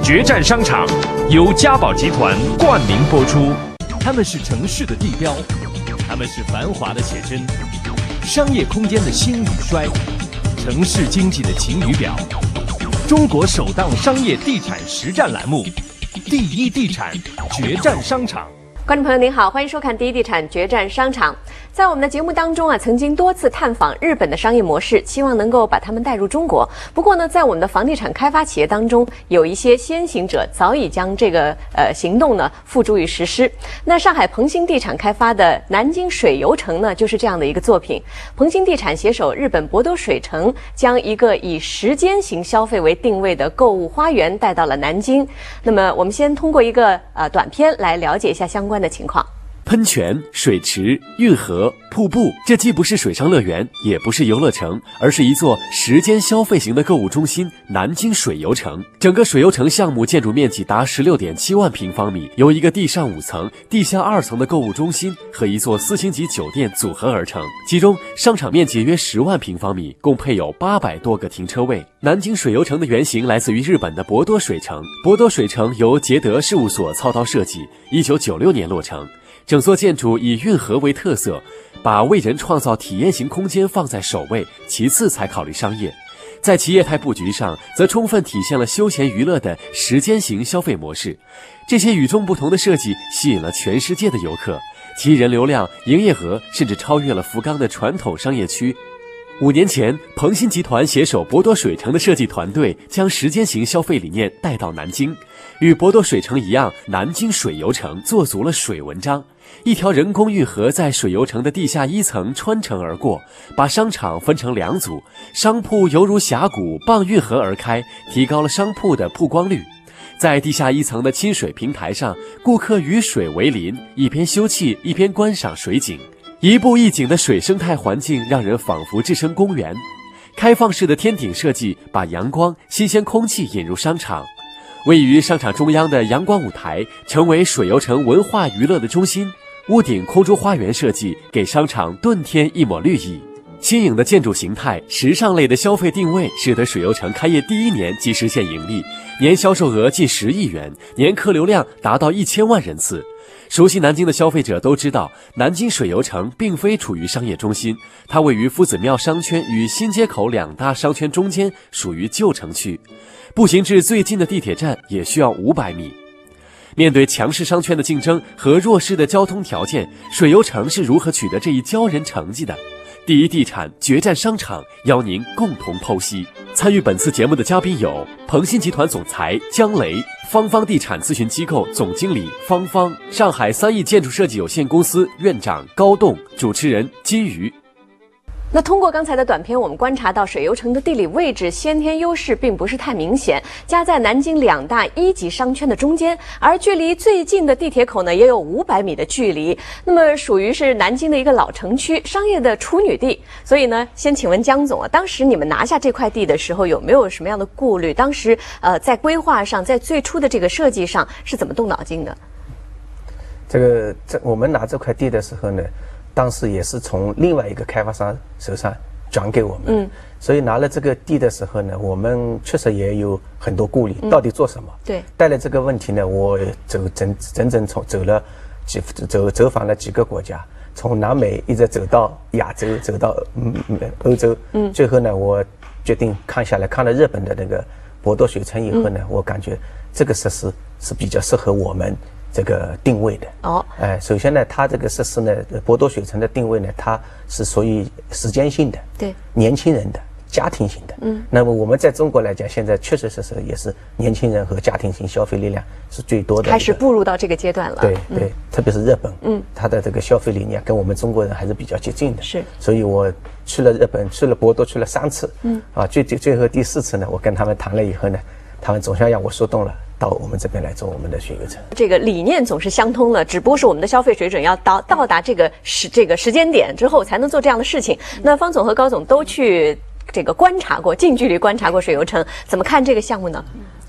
决战商场由嘉宝集团冠名播出。他们是城市的地标，他们是繁华的写真，商业空间的兴与衰，城市经济的晴雨表。中国首档商业地产实战栏目《第一地产决战商场》。 观众朋友您好，欢迎收看《第一地产决战商场》。在我们的节目当中曾经多次探访日本的商业模式，希望能够把他们带入中国。不过呢，在我们的房地产开发企业当中，有一些先行者早已将这个行动呢付诸于实施。那上海鹏兴地产开发的南京水游城呢，就是这样的一个作品。鹏兴地产携手日本博多水城，将一个以时间型消费为定位的购物花园带到了南京。那么，我们先通过一个短片来了解一下相关的情况。 喷泉、水池、运河、瀑布，这既不是水上乐园，也不是游乐城，而是一座时间消费型的购物中心——南京水游城。整个水游城项目建筑面积达 16.7 万平方米，由一个地上5层、地下2层的购物中心和一座4星级酒店组合而成。其中，商场面积约10万平方米，共配有800多个停车位。南京水游城的原型来自于日本的博多水城，博多水城由捷德事务所操刀设计，1996年落成。整座建筑以运河为特色，把为人创造体验型空间放在首位，其次才考虑商业。在其业态布局上，则充分体现了休闲娱乐的时间型消费模式。这些与众不同的设计吸引了全世界的游客，其人流量、营业额甚至超越了福冈的传统商业区。5年前，鹏兴集团携手博多水城的设计团队，将时间型消费理念带到南京。与博多水城一样，南京水游城做足了水文章。一条人工运河在水游城的地下1层穿城而过，把商场分成2组，商铺犹如峡谷傍运河而开，提高了商铺的曝光率。在地下1层的亲水平台上，顾客与水为邻，一边休憩一边观赏水景。一步一景的水生态环境让人仿佛置身公园。开放式的天顶设计把阳光、新鲜空气引入商场。位于商场中央的阳光舞台成为水游城文化娱乐的中心。屋顶空中花园设计给商场顿添一抹绿意。新颖的建筑形态、时尚类的消费定位，使得水游城开业第1年即实现盈利，年销售额近10亿元，年客流量达到1000万人次。熟悉南京的消费者都知道，南京水游城并非处于商业中心，它位于夫子庙商圈与新街口2大商圈中间，属于旧城区。步行至最近的地铁站也需要500米。面对强势商圈的竞争和弱势的交通条件，水游城是如何取得这一骄人成绩的？第一地产决战商场邀您共同剖析。参与本次节目的嘉宾有鹏兴集团总裁姜雷、方方地产咨询机构总经理方方、上海3亿建筑设计有限公司院长高栋，主持人金鱼。 那通过刚才的短片，我们观察到水游城的地理位置先天优势并不是太明显，夹在南京2大1级商圈的中间，而距离最近的地铁口呢也有500米的距离。那么属于是南京的一个老城区，商业的处女地。所以呢，先请问姜总当时你们拿下这块地的时候有没有什么样的顾虑？当时在规划上，在最初的这个设计上是怎么动脑筋的？ 我们拿这块地的时候呢，当时也是从另外一个开发商手上转给我们，所以拿了这个地的时候呢，我们确实也有很多顾虑，到底做什么？对，带了这个问题呢，我整整走访了几个国家，从南美一直走到亚洲，走到欧洲，最后呢，我决定看了日本的那个博多水城以后呢，我感觉这个设施是比较适合我们这个定位的。首先呢，它这个设施呢，博多水城的定位呢，它是属于时间性的，对，年轻人的、家庭型的。那么我们在中国来讲，现在确实也是年轻人和家庭型消费力量是最多的，开始步入到这个阶段了。对，特别是日本，它的这个消费理念跟我们中国人还是比较接近的。是，所以我去了日本，去了博多，去了3次。最后第4次呢，我跟他们谈了以后呢，他们总算让我说动了。到我们这边来做我们的水游城，这个理念总是相通的，只不过是我们的消费水准要到达这个时间点之后才能做这样的事情。那方总和高总都去这个近距离观察过水游城，怎么看这个项目呢？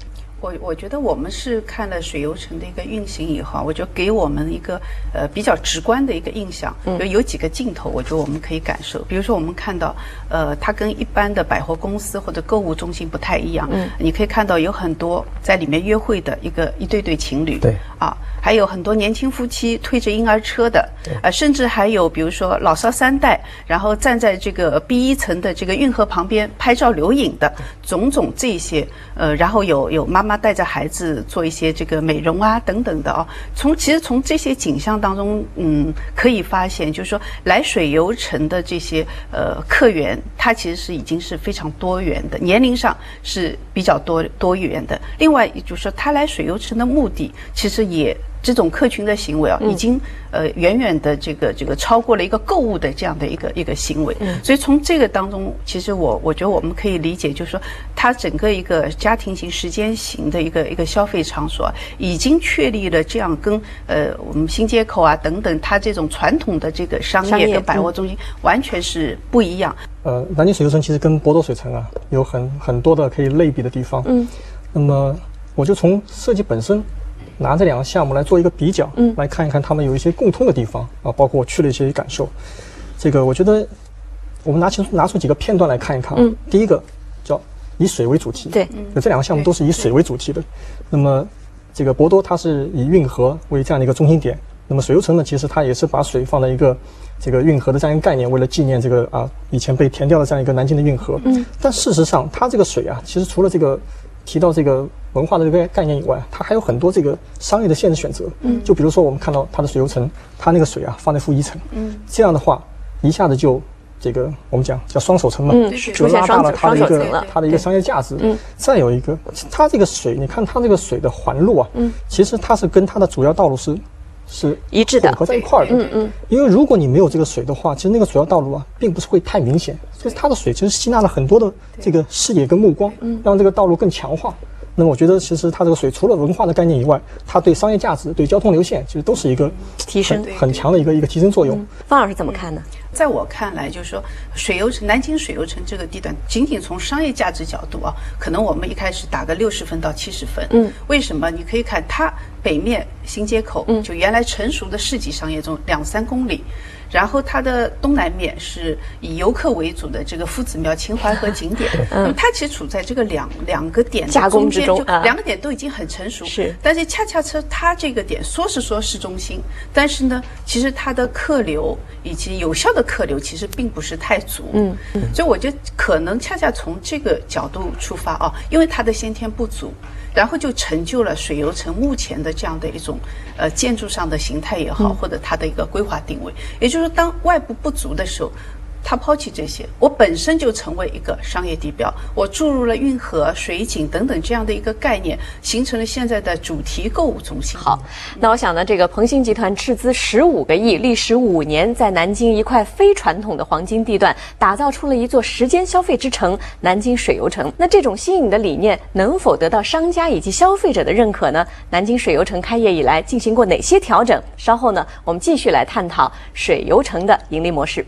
我觉得我们是看了水游城的一个运行以后，我觉得给我们一个比较直观的一个印象，有几个镜头，我觉得我们可以感受。比如说我们看到，它跟一般的百货公司或者购物中心不太一样，你可以看到有很多在里面约会的一对情侣， 对啊，还有很多年轻夫妻推着婴儿车的，甚至还有比如说老少3代，然后站在这个 B1层的这个运河旁边拍照留影的，种种这些，然后有妈妈带着孩子做一些这个美容啊等等的啊。其实从这些景象当中，可以发现，就是说来水游城的这些客源，它其实已经是非常多元的，年龄上是比较多元的。另外就是说，他来水游城的目的，其实也这种客群的行为啊，已经远远的这个超过了一个购物的这样的一个行为。所以从这个当中，其实我觉得我们可以理解，就是说它整个一个家庭型、时间型的一个消费场所，已经确立了这样跟我们新街口啊等等，它这种传统的这个商业跟百货中心完全是不一样。 南京水游城其实跟博多水城啊有很多的可以类比的地方。那么我就从设计本身拿这2个项目来做一个比较，来看一看他们有一些共通的地方啊，包括我去了一些感受。这个我觉得我们拿出几个片段来看一看。第一个叫以水为主题，对，这2个项目都是以水为主题的。那么这个博多它是以运河为这样的一个中心点，那么水游城呢，其实它也是把水放在一个这个运河的这样一个概念，为了纪念这个以前被填掉的这样一个南京的运河。但事实上它这个水啊，其实除了这个提到这个文化的这个概念以外，它还有很多这个商业的限制选择。就比如说我们看到它的水游城，它那个水啊放在负1层，这样的话一下子就这个我们讲叫双手城嘛，就拉大了它的一个商业价值。再有一个，它这个水，你看它这个水的环路啊，其实它是跟它的主要道路是一致的， 混合在一块儿的。因为如果你没有这个水的话，其实那个主要道路啊，并不是会太明显。所以它的水其实吸纳了很多的这个视野跟目光，让这个道路更强化。那么我觉得，其实它这个水除了文化的概念以外，它对商业价值、对交通流线，其实都是一个提升很强的一个提升作用。 方老师怎么看呢？ 在我看来，就是说水游城、南京水游城这个地段，仅仅从商业价值角度啊，可能我们一开始打个60分到70分。为什么？你可以看它北面新街口，就原来成熟的市级商业中2-3公里。然后它的东南面是以游客为主的这个夫子庙、秦淮河景点，那么它其实处在这个两个点的中间，就2个点都已经很成熟。但是恰恰它这个点说市中心，但是呢，其实它的客流以及有效的客流其实并不是太足。所以我觉得可能恰恰从这个角度出发啊，因为它的先天不足，然后就成就了水游城目前的这样的一种建筑上的形态也好，或者它的一个规划定位。也就是说，当外部不足的时候，他抛弃这些，我本身就成为一个商业地标，我注入了运河、水景等等这样的一个概念，形成了现在的主题购物中心。 好，那我想呢，这个鹏兴集团斥资15个亿，历时5年，在南京一块非传统的黄金地段，打造出了一座时间消费之城——南京水游城。那这种新颖的理念能否得到商家以及消费者的认可呢？南京水游城开业以来进行过哪些调整？稍后呢，我们继续来探讨水游城的盈利模式。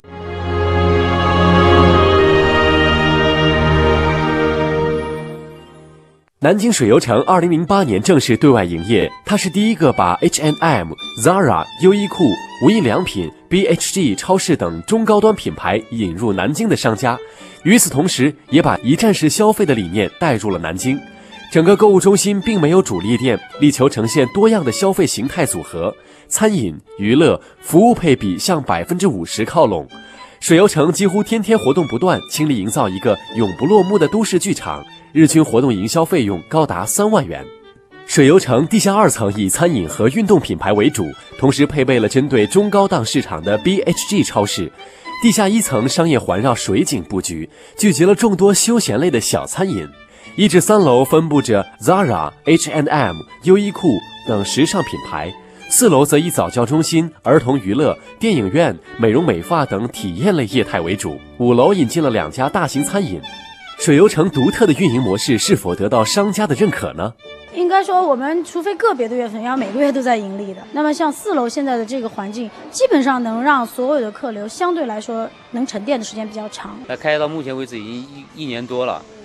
南京水游城2008年正式对外营业，它是第一个把 H&M、Zara、优衣库、无印良品、BHG 超市等中高端品牌引入南京的商家。与此同时，也把一站式消费的理念带入了南京。整个购物中心并没有主力店，力求呈现多样的消费形态组合，餐饮、娱乐、服务配比向50%靠拢。水游城几乎天天活动不断，倾力营造一个永不落幕的都市剧场。日均活动营销费用高达3万元。水游城地下2层以餐饮和运动品牌为主，同时配备了针对中高档市场的 BHG 超市。地下1层商业环绕水景布局，聚集了众多休闲类的小餐饮。1至3楼分布着 Zara、H&M、优衣库等时尚品牌，4楼则以早教中心、儿童娱乐、电影院、美容美发等体验类业态为主。5楼引进了2家大型餐饮。水游城独特的运营模式是否得到商家的认可呢？ 应该说，我们除非个别的月份，要每个月都在盈利的。那么像4楼现在的这个环境，基本上能让所有的客流相对来说能沉淀的时间比较长。 开到目前为止已经1年多了，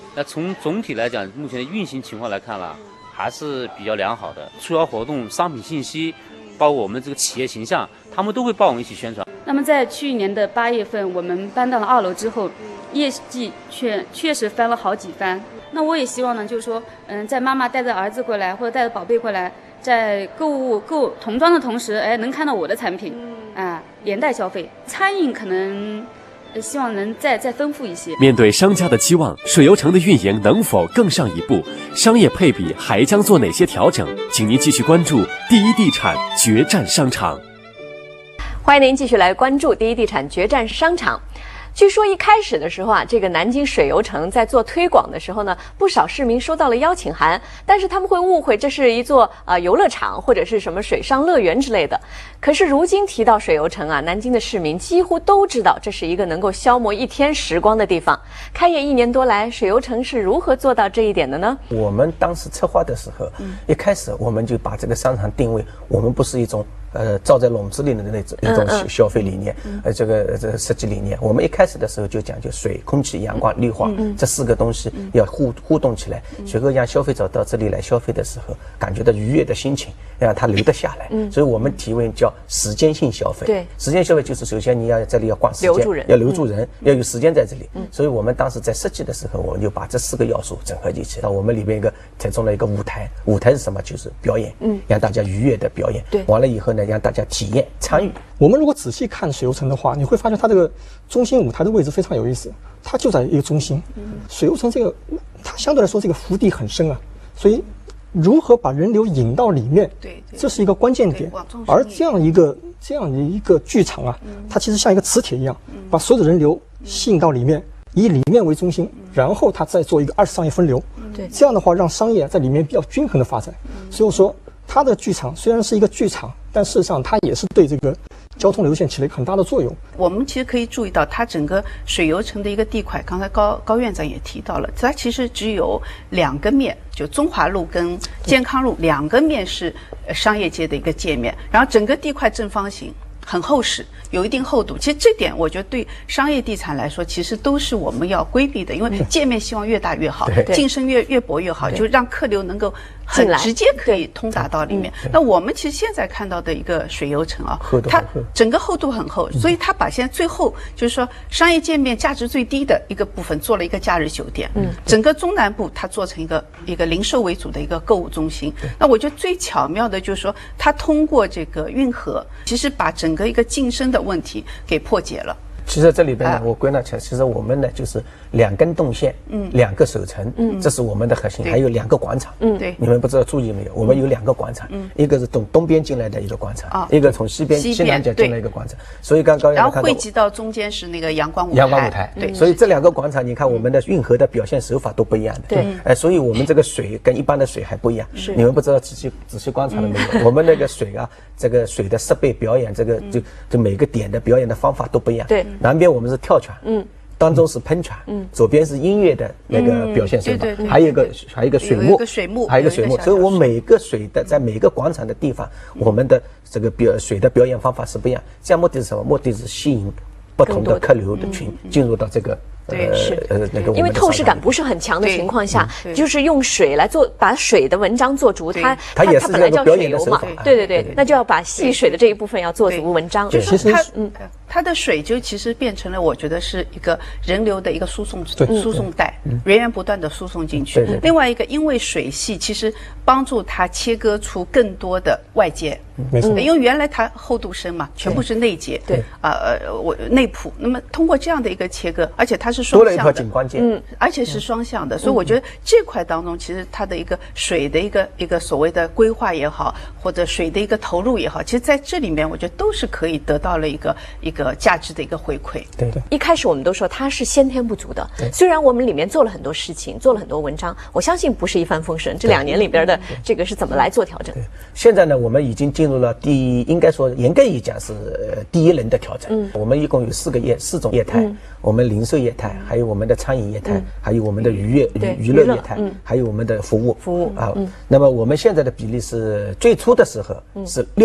那从总体来讲，目前的运行情况来看了，还是比较良好的。促销活动、商品信息，包括我们这个企业形象，他们都会帮我们一起宣传。 那么在去年的8月份，我们搬到了2楼之后，业绩确实翻了好几番。那我也希望呢，就是说，在妈妈带着儿子过来，或者带着宝贝过来，在购童装的同时，能看到我的产品，连带消费。餐饮可能希望能再丰富一些。 面对商家的期望，水游城的运营能否更上一步？商业配比还将做哪些调整？请您继续关注第一地产决战商场。 欢迎您继续来关注第一地产决战商场。据说一开始的时候这个南京水游城在做推广的时候呢，不少市民收到了邀请函，但是他们会误会这是一座游乐场或者是什么水上乐园之类的。可是如今提到水游城南京的市民几乎都知道这是一个能够消磨一天时光的地方。开业1年多来，水游城是如何做到这一点的呢？ 我们当时策划的时候，一开始我们就把这个商场定位，我们不是一种罩在笼子里的那种一种消费理念，这个设计理念，我们一开始的时候就讲究水、空气、阳光、绿化这4个东西要互动起来，随后让消费者到这里来消费的时候，感觉到愉悦的心情，让他留得下来。所以我们提为叫时间性消费。对，时间消费就是首先你要这里要逛时间，要留住人，要有时间在这里。所以我们当时在设计的时候，我们就把这4个要素整合进去。那我们里面采用了一个舞台，舞台是什么？就是表演，让大家愉悦的表演。对，完了以后呢，让大家体验参与。 我们如果仔细看水游城的话，你会发现它这个中心舞台的位置非常有意思，它就在一个中心。水游城这个它相对来说这个伏地很深所以如何把人流引到里面，这是一个关键点。而这样一个剧场它其实像一个磁铁一样，把所有的人流吸引到里面，以里面为中心，然后它再做一个2次商业分流。这样的话让商业在里面比较均衡的发展。所以说它的剧场虽然是一个剧场，但事实上它也是对这个交通流线起了一个很大的作用。 我们其实可以注意到，它整个水游城的一个地块，刚才高院长也提到了，它其实只有2个面，就中华路跟健康路2个面是商业街的一个界面，然后整个地块正方形，很厚实，有一定厚度。其实这点我觉得对商业地产来说，其实都是我们要规避的，因为界面希望越大越好，进深越薄越好，就让客流能够很直接可以通达到里面。那我们其实现在看到的一个水游城它整个厚度很厚，所以它把现在最后就是说商业界面价值最低的一个部分做了一个假日酒店，整个中南部它做成一个零售为主的一个购物中心。那我觉得最巧妙的就是说，它通过这个运河，其实把整个一个晋升的问题给破解了。 其实这里边呢，我归纳起来，其实我们呢就是2根动线，2个守城，这是我们的核心，还有2个广场。 对， 你们不知道注意没有？我们有2个广场，一个是东边进来的一个广场，一个从西南角进来一个广场。所以刚刚然后汇集到中间是那个阳光舞台。 对，所以这2个广场，你看我们的运河的表现手法都不一样的。对，所以我们这个水跟一般的水还不一样。是，你们不知道仔细观察了没有？我们那个水这个水的设备表演，这个就每个点的表演的方法都不一样。对。南边我们是跳泉，当中是喷泉，左边是音乐的那个表现手法，还有一个水幕，还有一个水幕。所以我每个水的在每个广场的地方，我们的这个水的表演方法是不一样。这样目的是什么？目的是吸引不同的客流的群进入到这个。 因为透视感不是很强的情况下，就是用水来做，把水的文章做足。它本来叫水游嘛，对，那就要把戏水的这一部分要做足文章。 就是它的水就其实变成了，我觉得是一个人流的一个输送带，源源不断的输送进去。另外一个，因为水系其实帮助它切割出更多的外接。 没错， 因为原来它厚度深嘛，全部是内接，内铺。那么通过这样的一个切割，而且它是双向的，多了一条景观线， 而且是双向的，所以我觉得这块当中，其实它的一个水的一个所谓的规划也好，或者水的一个投入也好，其实在这里面，我觉得都是可以得到了一个价值的一个回馈。 对， 一开始我们都说它是先天不足的，虽然我们里面做了很多事情，做了很多文章，我相信不是一帆风顺。这2年里边的这个是怎么来做调整？ 对，现在呢，我们已经进入了应该说严格一讲是第一轮的调整。我们一共有4种业态，我们零售业态，还有我们的餐饮业态，还有我们的娱乐业态，还有我们的服务啊。那么我们现在的比例是最初的时候是60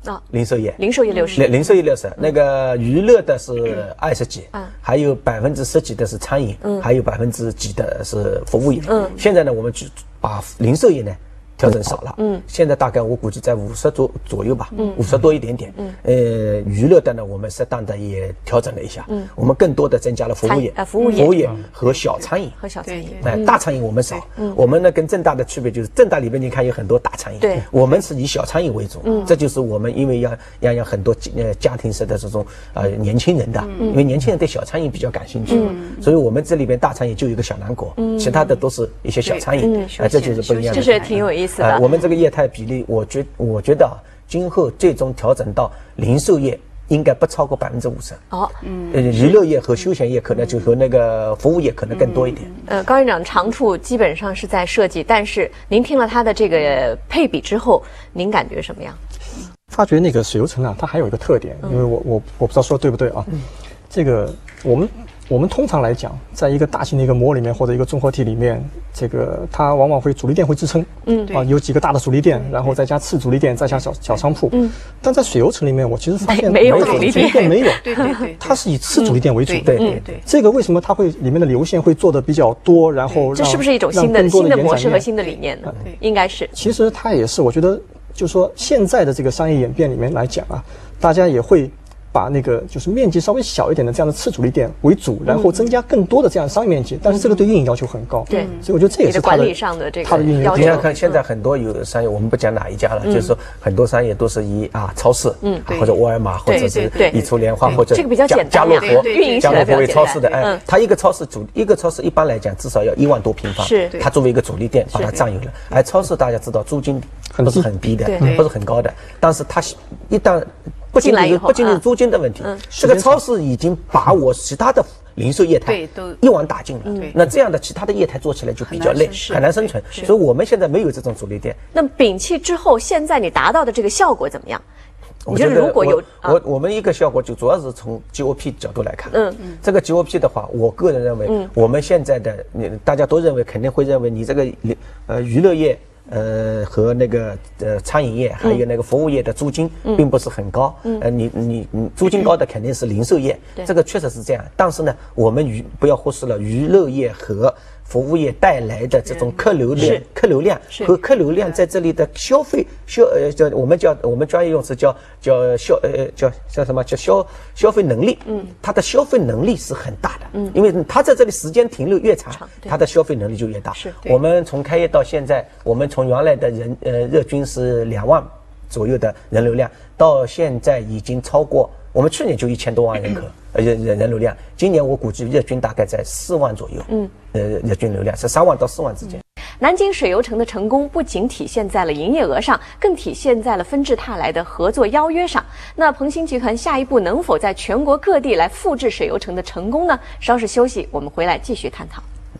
零售业 60%， 零售业60%，那个娱乐的是20几，还有10%几的是餐饮，还有几的是服务业。现在呢，我们就把零售业呢调整少了，现在大概我估计在50左右吧，50多一点点。娱乐的呢，我们适当的也调整了一下，我们更多的增加了服务业和小餐饮。大餐饮我们少，我们呢跟正大的区别就是正大里面你看有很多大餐饮，我们是以小餐饮为主，这就是我们因为要让很多家庭式的这种年轻人的，因为年轻人对小餐饮比较感兴趣，所以我们这里边大餐饮就有一个小南国，其他的都是一些小餐饮，这就是不一样的。 这是挺有意思的。 我们这个业态比例，我觉得今后最终调整到零售业应该不超过50%。娱乐业和休闲业可能就和那个服务业可能更多一点。 高院长长处基本上是在设计，但是您听了他的这个配比之后，您感觉什么样？ 发觉那个水游城啊，它还有一个特点，因为我不知道说对不对啊。这个我们通常来讲，在一个大型的一个模里面或者一个综合体里面，这个它往往会主力店会支撑，有几个大的主力店，然后再加次主力店，再加小商铺。但在水游城里面，我其实发现没有主力店， 没有，它是以次主力店为主。 对。 这个为什么它会里面的流线会做的比较多？然后这是不是一种新的模式和新的理念呢？应该是。 其实它也是，我觉得就是说现在的这个商业演变里面来讲啊，大家也会把那个就是面积稍微小一点的这样的次主力店为主，然后增加更多的这样商业面积，但是这个对运营要求很高。 对， 所以我觉得这也是管理上的这个运营要求。 你看现在很多有商业，我们不讲哪一家了，就是说很多商业都是以超市，或者沃尔玛，或者是以初莲花，或者这个比较简单， 家乐福为超市的。它一个超市一般来讲至少要1万多平方，它作为一个主力店把它占有了。而超市大家知道租金不是很低的，不是很高的，但是它一旦不仅仅是租金的问题，这个超市已经把我其他的零售业态一网打尽了。那这样的其他的业态做起来就比较累，很难生存。所以我们现在没有这种主力店。 那么摒弃之后，现在你达到的这个效果怎么样？ 我觉得如果有我们一个效果就主要是从 GOP 角度来看。这个 GOP 的话，我个人认为，我们现在的大家都认为肯定会认为你这个娱乐业。和那个餐饮业还有那个服务业的租金并不是很高，你租金高的肯定是零售业，这个确实是这样。但是呢，我们不要忽视了娱乐业和服务业带来的这种客流量和客流量在这里的消费我们专业用词叫什么叫消费能力，它的消费能力是很大的，因为它在这里时间停留越长，它的消费能力就越大。我们从开业到现在，我们从原来的日均是2万左右的人流量，到现在已经超过，我们去年就1000多万人口人流量，今年我估计日均大概在4万左右，日均流量是3万到4万之间。 南京水游城的成功不仅体现在了营业额上，更体现在了纷至沓来的合作邀约上。那鹏鑫集团下一步能否在全国各地来复制水游城的成功呢？稍事休息，我们回来继续探讨。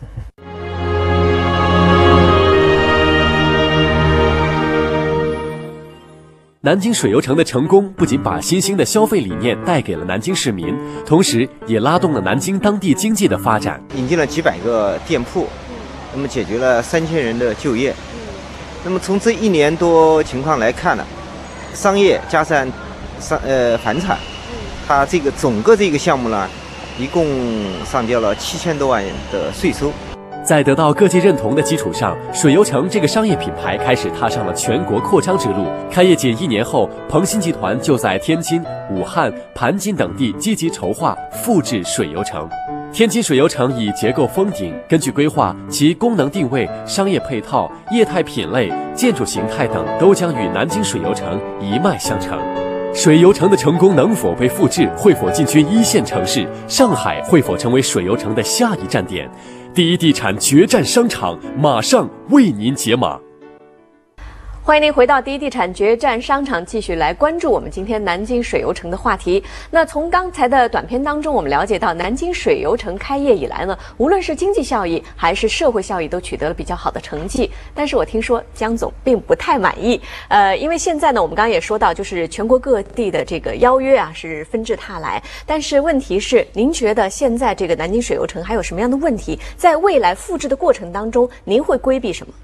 南京水游城的成功不仅把新兴的消费理念带给了南京市民，同时也拉动了南京当地经济的发展。 引进了几百个店铺，那么解决了3000人的就业。那么从这1年多情况来看呢，商业加上房产，它这个整个这个项目呢，一共上交了7000多万元的税收。 在得到各界认同的基础上，水游城这个商业品牌开始踏上了全国扩张之路。开业仅1年后，鹏鑫集团就在天津、武汉、盘锦等地积极筹划复制水游城。天津水游城以结构封顶，根据规划，其功能定位、商业配套、业态品类、建筑形态等都将与南京水游城一脉相承。水游城的成功能否被复制，会否进军1线城市？上海会否成为水游城的下一站点？第一地产决战商场马上为您解码。 欢迎您回到第一地产决战商场，继续来关注我们今天南京水游城的话题。那从刚才的短片当中，我们了解到南京水游城开业以来呢，无论是经济效益还是社会效益都取得了比较好的成绩。但是我听说江总并不太满意，因为现在呢，我们刚刚也说到，就是全国各地的这个邀约啊是纷至沓来。但是问题是，您觉得现在这个南京水游城还有什么样的问题？在未来复制的过程当中，您会规避什么？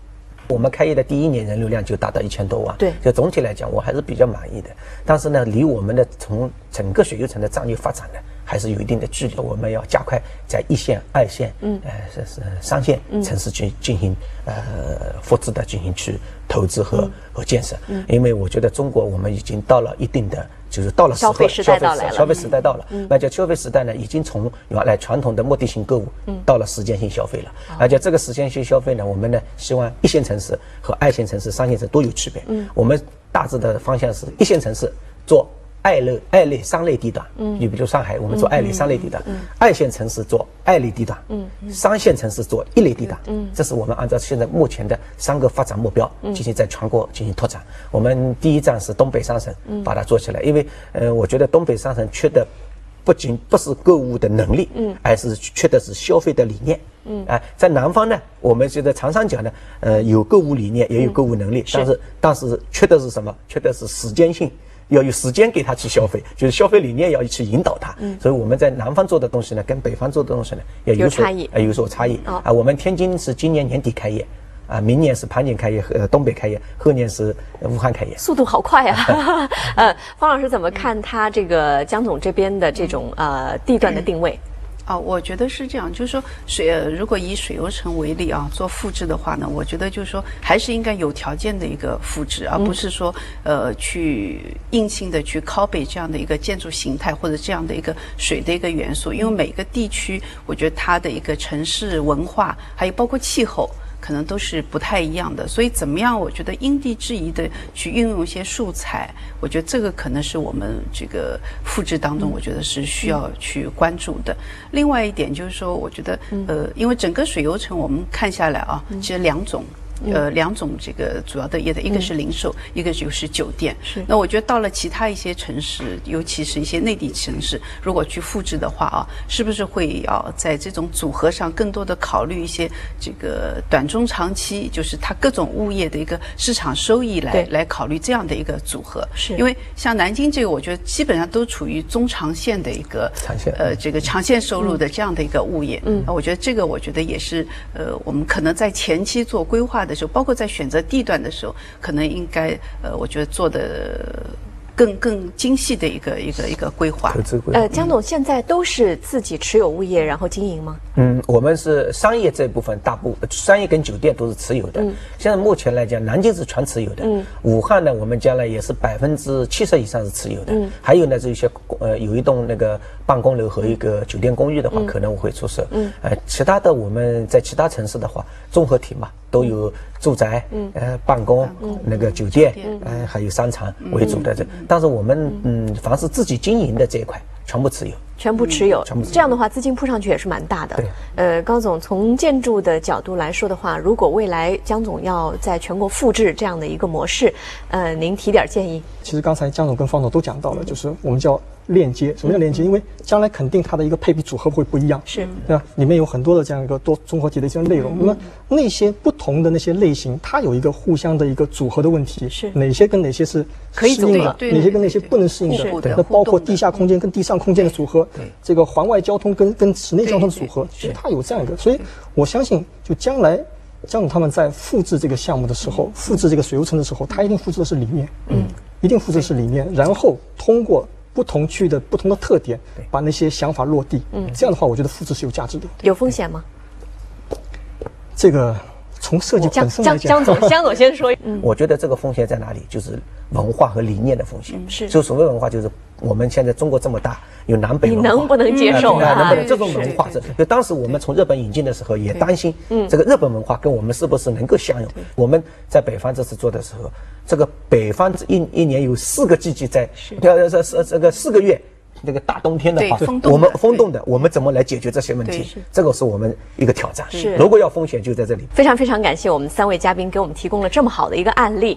我们开业的第1年人流量就达到1000多万， 对， 就总体来讲我还是比较满意的。但是呢，离我们的从整个水游城的战略发展呢，还是有一定的距离。我们要加快在1线、2线，3线城市进行复制的进行去投资和建设。因为我觉得中国我们已经到了一定的。就是到了消费时代到来了， 消费时代到了。那叫消费时代呢，已经从原来传统的目的性购物，到了时间性消费了。而且这个时间性消费呢，我们呢希望1线城市和2线城市、3线城市都有区别。我们大致的方向是1线城市做2类、3类地段，你比如上海，我们做2类、3类地段；2线城市做2类地段，3线城市做1类地段。这是我们按照现在目前的3个发展目标进行在全国进行拓展。我们第一站是东北3省，把它做起来，因为我觉得东北3省缺的不仅不是购物的能力，而是缺的是消费的理念。在南方呢，我们觉得长三角呢，有购物理念，也有购物能力，但是缺的是什么？缺的是时间性。要有时间给他去消费，就是消费理念要去引导他。所以我们在南方做的东西呢，跟北方做的东西呢，要有所差异。我们天津是今年年底开业，明年是盘锦开业，东北开业，后年是武汉开业。 速度好快啊！方老师怎么看他这个江总这边的这种地段的定位？ 我觉得是这样，就是说如果以水游城为例啊，做复制的话呢，我觉得就是说还是应该有条件的一个复制，而不是说去硬性的去copy这样的一个建筑形态或者这样的一个水的一个元素，因为每个地区，我觉得它的一个城市文化，还有包括气候。可能都是不太一样的，所以怎么样？我觉得因地制宜的去运用一些素材，我觉得这个可能是我们这个复制当中，我觉得是需要去关注的。另外一点就是说，我觉得因为整个水游城我们看下来啊，其实2种。2种这个主要的业态，一个是零售，一个就是酒店。那我觉得到了其他一些城市，尤其是一些内地城市，如果去复制的话啊，是不是会要在这种组合上更多的考虑一些这个短中长期，就是它各种物业的一个市场收益来考虑这样的一个组合。因为像南京这个，我觉得基本上都处于中长线的一个这个长线收入的这样的一个物业。我觉得这个我觉得也是我们可能在前期做规划的时候，包括在选择地段的时候，可能应该我觉得做的更精细的一个规划。 江总现在都是自己持有物业然后经营吗？ 我们是商业这部分商业跟酒店都是持有的。现在目前来讲，南京是全持有的。武汉呢，我们将来也是70%以上是持有的。还有呢，这些有一栋那个办公楼和一个酒店公寓的话，可能我会出售。其他的我们在其他城市的话，综合体嘛，都有住宅、办公、那个酒店，还有商场为主的但是我们凡是自己经营的这一块，全部持有。这样的话，资金铺上去也是蛮大的。高总，从建筑的角度来说的话，如果未来江总要在全国复制这样的一个模式，您提点建议。 其实刚才江总跟方总都讲到了，就是我们叫链接。什么叫链接？因为将来肯定它的一个配比组合会不一样，对吧？里面有很多的这样一个多综合体的一些内容。那么那些不同的那些类型，它有一个互相的一个组合的问题，哪些跟哪些是可以适应的，哪些跟哪些不能适应的。那包括地下空间跟地上空间的组合，这个环外交通跟室内交通的组合，其实它有这样一个。所以我相信，就将来江总他们在复制这个项目的时候，复制这个水游城的时候，他一定复制的是理念，一定复制的是理念，然后通过不同区的不同的特点，把那些想法落地。这样的话，我觉得复制是有价值的。 有风险吗？ 这个从设计本身来讲， 江总先说。 我觉得这个风险在哪里？就是文化和理念的风险。就所谓文化，就是我们现在中国这么大，有南北文化， 你能不能接受啊？ 能不能这种文化？就当时我们从日本引进的时候，也担心这个日本文化跟我们是不是能够相用。我们在北方这次做的时候，这个北方一年有4个季节在，这个4个月。那个大冬天的话，我们风冻的，我们怎么来解决这些问题？这个是我们一个挑战。如果要风险，就在这里。 非常非常感谢我们3位嘉宾给我们提供了这么好的一个案例。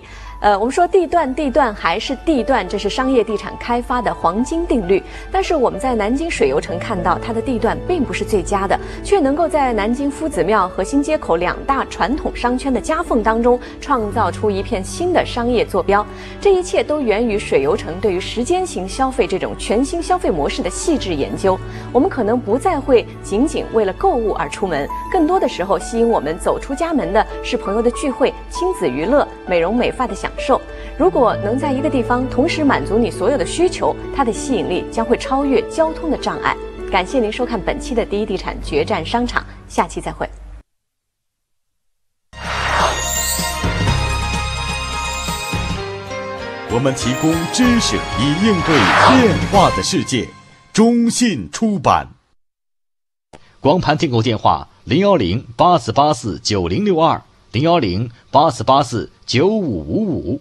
我们说地段还是地段，这是商业地产开发的黄金定律。但是我们在南京水游城看到，它的地段并不是最佳的，却能够在南京夫子庙和新街口2大传统商圈的夹缝当中，创造出一片新的商业坐标。这一切都源于水游城对于时间型消费这种全新消费模式的细致研究。我们可能不再会仅仅为了购物而出门，更多的时候吸引我们走出家门的是朋友的聚会、亲子娱乐、美容美发的享受。如果能在一个地方同时满足你所有的需求，它的吸引力将会超越交通的障碍。感谢您收看本期的第一地产决战商场，下期再会。 我们提供知识以应对变化的世界。中信出版。 光盘订购电话：010-8484-9062，010-8484-9555。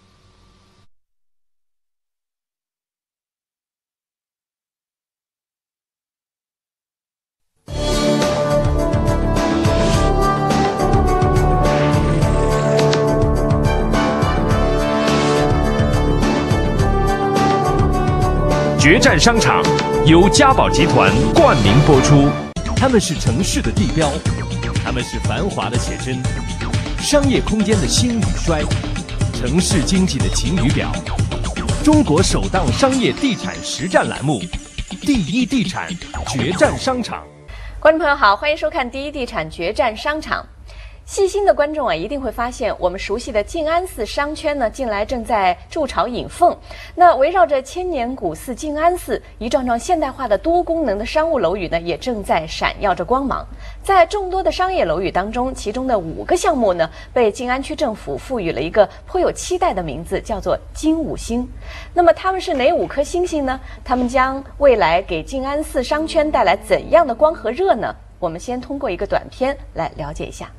决战商场由嘉宝集团冠名播出。他们是城市的地标，他们是繁华的写真，商业空间的兴与衰，城市经济的晴雨表。中国首档商业地产实战栏目《第一地产决战商场》。 观众朋友好，欢迎收看《第一地产决战商场》。细心的观众啊，一定会发现我们熟悉的静安寺商圈呢，近来正在筑巢引凤。那围绕着千年古寺静安寺，一幢幢现代化的多功能的商务楼宇呢，也正在闪耀着光芒。在众多的商业楼宇当中，其中的5个项目呢，被静安区政府赋予了一个颇有期待的名字，叫做金5星。那么它们是哪5颗星星呢？它们将未来给静安寺商圈带来怎样的光和热呢？我们先通过一个短片来了解一下。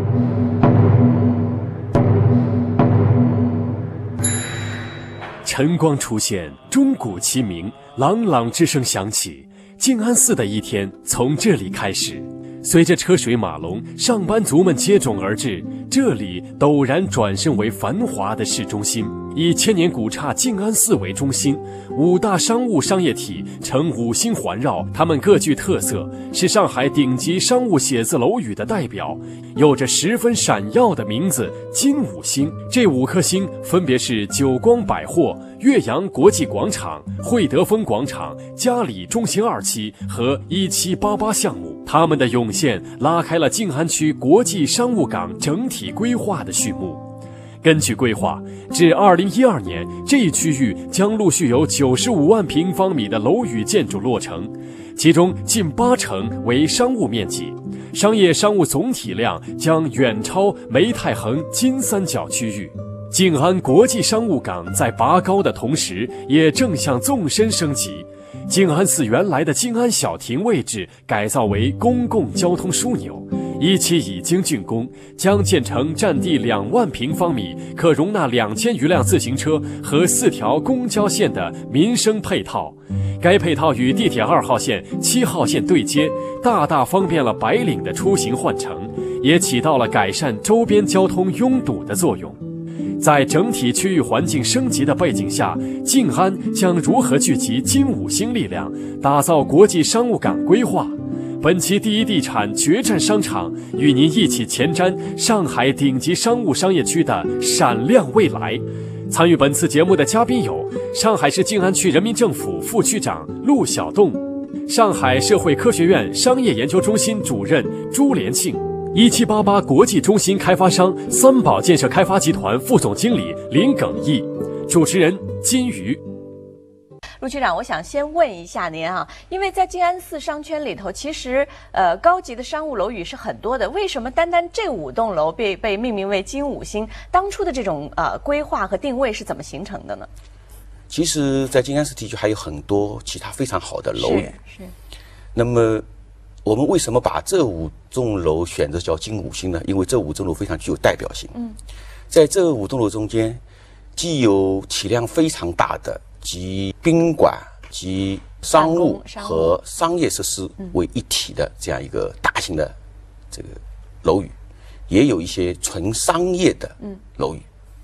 晨光出现，钟鼓齐鸣，朗朗之声响起。静安寺的一天从这里开始。随着车水马龙，上班族们接踵而至，这里陡然转身为繁华的市中心。以千年古刹静安寺为中心，5大商务商业体呈5星环绕，它们各具特色，是上海顶级商务写字楼宇的代表，有着十分闪耀的名字金5星。这5颗星分别是久光百货、岳阳国际广场、汇德丰广场、嘉里中心2期和1788项目。他们的涌现拉开了静安区国际商务港整体规划的序幕。根据规划，至2012年，这一区域将陆续有95万平方米的楼宇建筑落成，其中近80%为商务面积，商务总体量将远超梅太恒金三角区域。静安国际商务港在拔高的同时，也正向纵深升级。静安寺原来的静安小亭位置改造为公共交通枢纽，1期已经竣工，将建成占地2万平方米，可容纳2000余辆自行车和4条公交线的民生配套。该配套与地铁2号线、7号线对接，大大方便了白领的出行换乘，也起到了改善周边交通拥堵的作用。在整体区域环境升级的背景下，静安将如何聚集金5星力量，打造国际商务港规划？本期第一地产决战商场与您一起前瞻上海顶级商务商业区的闪亮未来。参与本次节目的嘉宾有上海市静安区人民政府副区长陆小栋，上海社会科学院商业研究中心主任朱连庆，1788国际中心开发商三宝建设开发集团副总经理林耿毅，主持人金鱼。 陆局长，我想先问一下您啊，因为在静安寺商圈里头，其实高级的商务楼宇是很多的，为什么单单这5栋楼被命名为金5星？当初的这种规划和定位是怎么形成的呢？ 其实，在静安寺地区还有很多其他非常好的楼宇。 是。 那么，我们为什么把这5栋楼选择叫金5星呢？因为这5栋楼非常具有代表性。在这5栋楼中间，既有体量非常大的集宾馆、集商务和商业设施为一体的这样一个大型的这个楼宇，也有一些纯商业的楼宇。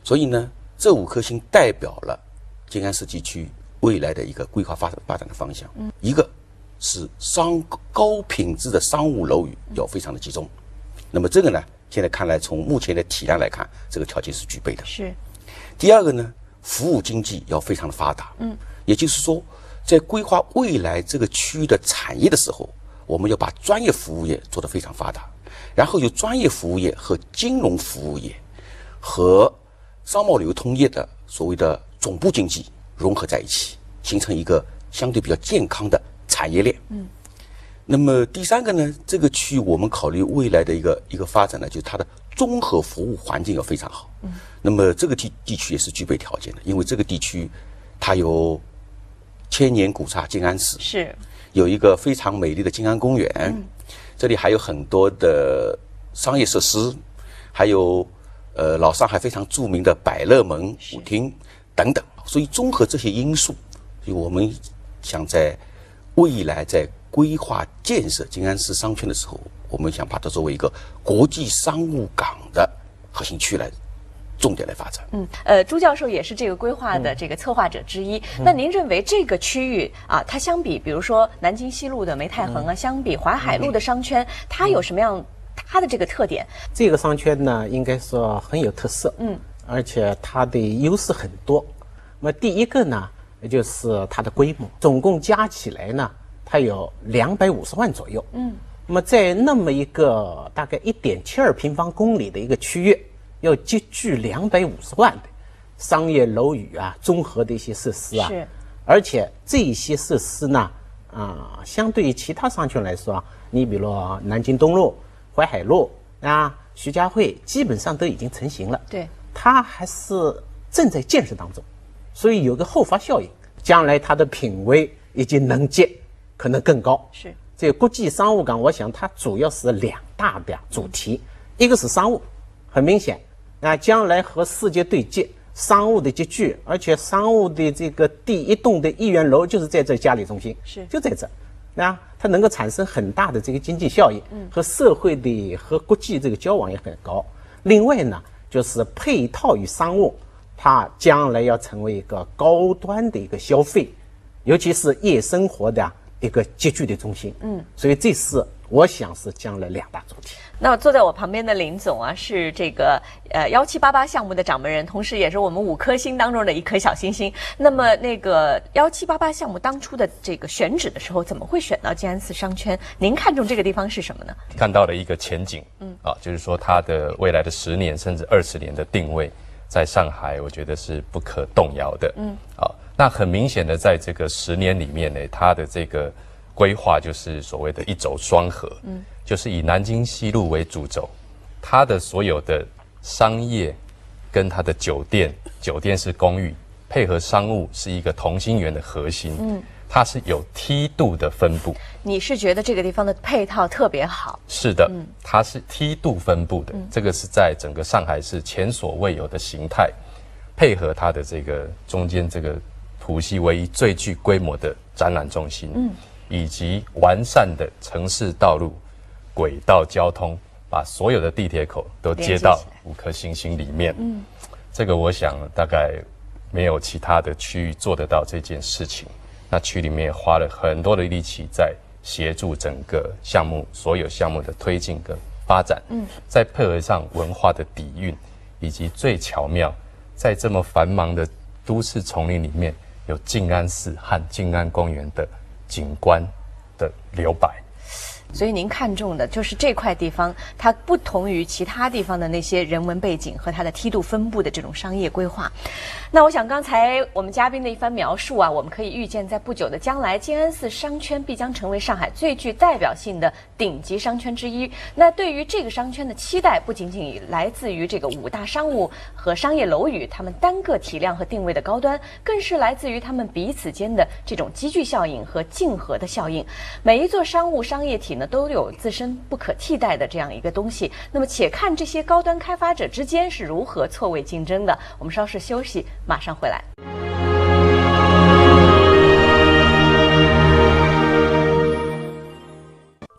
所以呢，这5颗星代表了静安寺地区未来的一个规划发展的方向。一个是高品质的商务楼宇要非常的集中，那么这个呢，现在看来从目前的体量来看，这个条件是具备的。 是。 第二个呢，服务经济要非常的发达。也就是说，在规划未来这个区域的产业的时候，我们要把专业服务业做得非常发达，然后有专业服务业和金融服务业和商贸流通业的所谓的总部经济融合在一起，形成一个相对比较健康的产业链。那么第三个呢，这个区域我们考虑未来的一个发展呢，就是它的综合服务环境要非常好。那么这个地区也是具备条件的，因为这个地区它有千年古刹静安寺， 是有一个非常美丽的静安公园，这里还有很多的商业设施，还有老上海非常著名的百乐门舞厅等等。所以综合这些因素，所以我们想在未来在规划建设静安寺商圈的时候，我们想把它作为一个国际商务港的核心区来重点来发展。 朱教授也是这个规划的这个策划者之一。那您认为这个区域啊，它相比比如说南京西路的梅太恒啊，相比淮海路的商圈，它有什么样它的这个特点？ 这个商圈呢，应该说很有特色，而且它的优势很多。那么第一个呢，也就是它的规模，总共加起来呢，它有250万左右。那么在那么一个大概1.72平方公里的一个区域，要集聚250万的商业楼宇啊，综合的一些设施啊， 是， 而且这些设施呢，相对于其他商圈来说，你比如南京东路、淮海路啊、徐家汇，基本上都已经成型了。 对， 它还是正在建设当中，所以有个后发效应，将来它的品位以及能见可能更高。 是， 这个国际商务港，我想它主要是2大的主题，一个是商务，很明显。将来和世界对接，商务的集聚，而且商务的这个第一栋的1元楼就是在这嘉里中心， 是就在这，它能够产生很大的这个经济效益，和社会的和国际这个交往也很高。另外呢，就是配套与商务，它将来要成为一个高端的一个消费，尤其是夜生活的一个集聚的中心。所以这是我想是将来2大主题。 那坐在我旁边的林总啊，是这个1788项目的掌门人，同时也是我们5颗星当中的1颗小星星。那么那个1788项目当初的这个选址的时候，怎么会选到静安寺商圈？您看中这个地方是什么呢？ 看到了一个前景，就是说它的未来的10年甚至20年的定位，在上海我觉得是不可动摇的。那很明显的，在这个10年里面呢，它的这个规划就是所谓的一轴双核，就是以南京西路为主轴，它的所有的商业跟它的酒店是公寓，配合商务是一个同心圆的核心，它是有梯度的分布。 你是觉得这个地方的配套特别好？ 是的，它是梯度分布的，这个是在整个上海市前所未有的形态，配合它的这个中间这个浦西唯一最具规模的展览中心，以及完善的城市道路、轨道交通，把所有的地铁口都接到5颗星星里面。这个我想大概没有其他的区域做得到这件事情。那区里面花了很多的力气在协助整个项目所有项目的推进跟发展，再配合上文化的底蕴，以及最巧妙，在这么繁忙的都市丛林里面，有静安寺和静安公园的景观的留白。 所以您看中的就是这块地方，它不同于其他地方的那些人文背景和它的梯度分布的这种商业规划。那我想刚才我们嘉宾的一番描述啊，我们可以预见在不久的将来，静安寺商圈必将成为上海最具代表性的顶级商圈之一。那对于这个商圈的期待，不仅仅来自于这个5大商务和商业楼宇它们单个体量和定位的高端，更是来自于它们彼此间的这种集聚效应和竞合的效应。每一座商务商业体呢，都有自身不可替代的这样一个东西。那么且看这些高端开发者之间是如何错位竞争的。我们稍事休息，马上回来。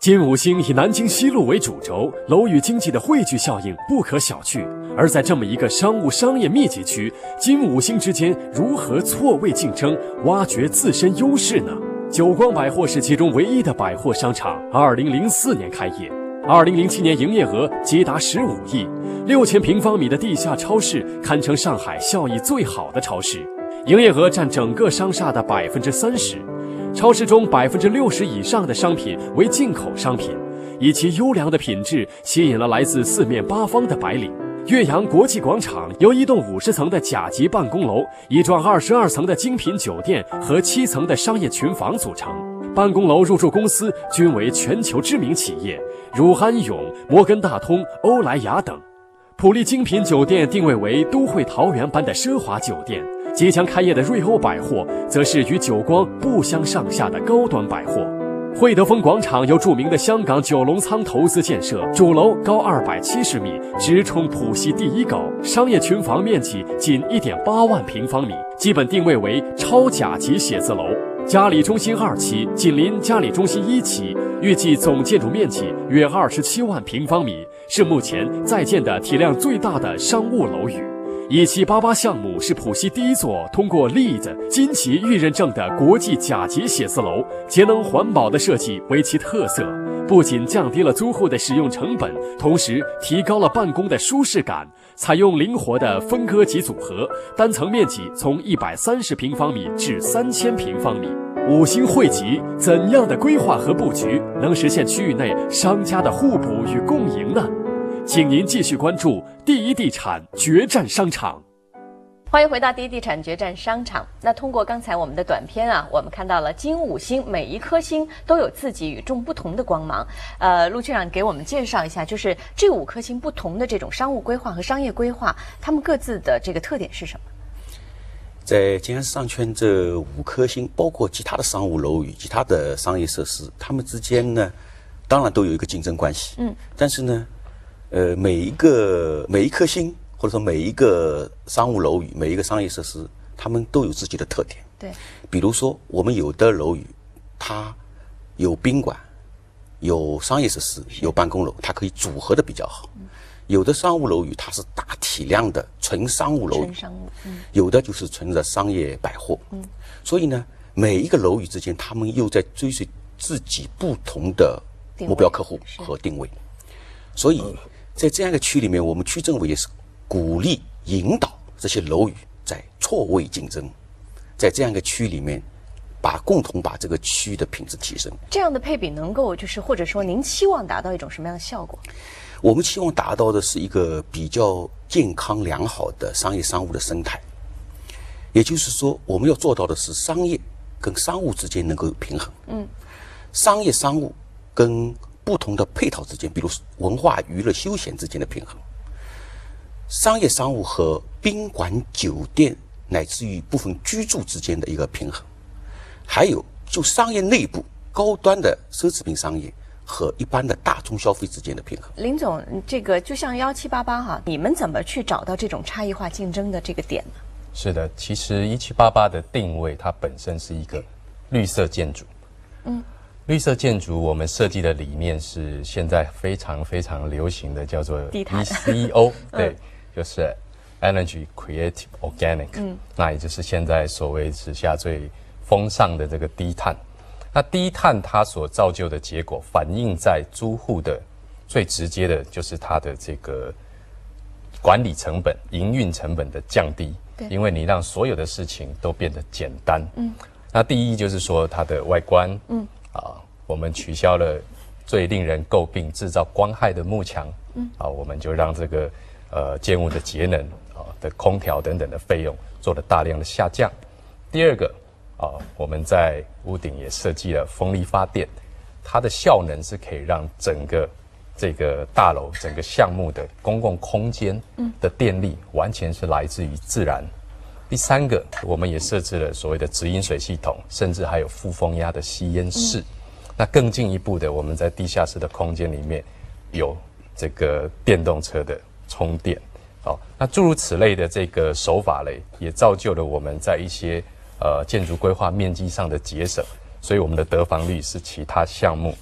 金五星以南京西路为主轴，楼宇经济的汇聚效应不可小觑。而在这么一个商业密集区，金五星之间如何错位竞争，挖掘自身优势呢？久光百货是其中唯一的百货商场，2004年开业，2007年营业额皆达15亿，6000平方米的地下超市堪称上海效益最好的超市，营业额占整个商厦的30%。超市中60%以上的商品为进口商品，以其优良的品质吸引了来自四面八方的白领。岳阳国际广场由一栋50层的甲级办公楼、一幢22层的精品酒店和7层的商业群房组成。办公楼入驻公司均为全球知名企业，如安永、摩根大通、欧莱雅等。普利精品酒店定位为都会桃源般的奢华酒店，即将开业的瑞欧百货则是与久光不相上下的高端百货。惠德丰广场由著名的香港九龙仓投资建设，主楼高270米，直冲浦西第一高，商业群房面积仅1.8万平方米，基本定位为超甲级写字楼。嘉里中心2期紧邻嘉里中心1期，预计总建筑面积约27万平方米，是目前在建的体量最大的商务楼宇。1788项目是浦西第一座通过LEED金级预认证的国际甲级写字楼，节能环保的设计为其特色，不仅降低了租户的使用成本，同时提高了办公的舒适感。采用灵活的分割级组合，单层面积从130平方米至3000平方米。五星汇集，怎样的规划和布局能实现区域内商家的互补与共赢呢？请您继续关注第一地产决战商场。 欢迎回到第一地产决战商场。那通过刚才我们的短片啊，我们看到了金五星每一颗星都有自己与众不同的光芒。陆局长给我们介绍一下，就是这5颗星不同的这种商务规划和商业规划，他们各自的这个特点是什么？ 在静安时尚圈这5颗星，包括其他的商务楼宇、其他的商业设施，他们之间呢，当然都有一个竞争关系。但是呢，每一颗星，或者说每一个商务楼宇、每一个商业设施，他们都有自己的特点。 对， 比如说我们有的楼宇，它有宾馆、有商业设施、有办公楼，它可以组合的比较好。有的商务楼宇它是大体量的纯商务楼宇，有的就是纯的商业百货。所以呢，每一个楼宇之间，他们又在追随自己不同的目标客户和定位。所以在这样一个区里面，我们区政委也是鼓励引导这些楼宇在错位竞争，在这样一个区里面共同把这个区的品质提升。 这样的配比能够或者说您期望达到一种什么样的效果？ 我们期望达到的是一个比较健康良好的商务的生态。也就是说，我们要做到的是商业跟商务之间能够有平衡。商务跟不同的配套之间，比如文化娱乐休闲之间的平衡，商务和宾馆酒店乃至于部分居住之间的一个平衡，还有就商业内部高端的奢侈品商业和一般的大众消费之间的平衡。 林总，这个就像1788哈，你们怎么去找到这种差异化竞争的这个点呢？ 是的，其实1788的定位，它本身是一个绿色建筑。绿色建筑我们设计的理念是现在非常非常流行的，叫做 ECO， 对，就是 Energy Creative Organic，那也就是现在所谓时下最风尚的这个低碳。那低碳它所造就的结果，反映在租户的最直接的就是它的这个管理成本、营运成本的降低，因为你让所有的事情都变得简单。那第一就是说它的外观，我们取消了最令人诟病制造光害的幕墙，我们就让这个建物的节能的空调等等的费用做了大量的下降。第二个我们在屋顶也设计了风力发电，它的效能是可以让整个这个大楼整个项目的公共空间的电力完全是来自于自然。第三个，我们也设置了所谓的直饮水系统，甚至还有负风压的吸烟室。那更进一步的，我们在地下室的空间里面有这个电动车的充电。那诸如此类的这个手法类，也造就了我们在一些建筑规划面积上的节省，所以我们的得房率是其他项目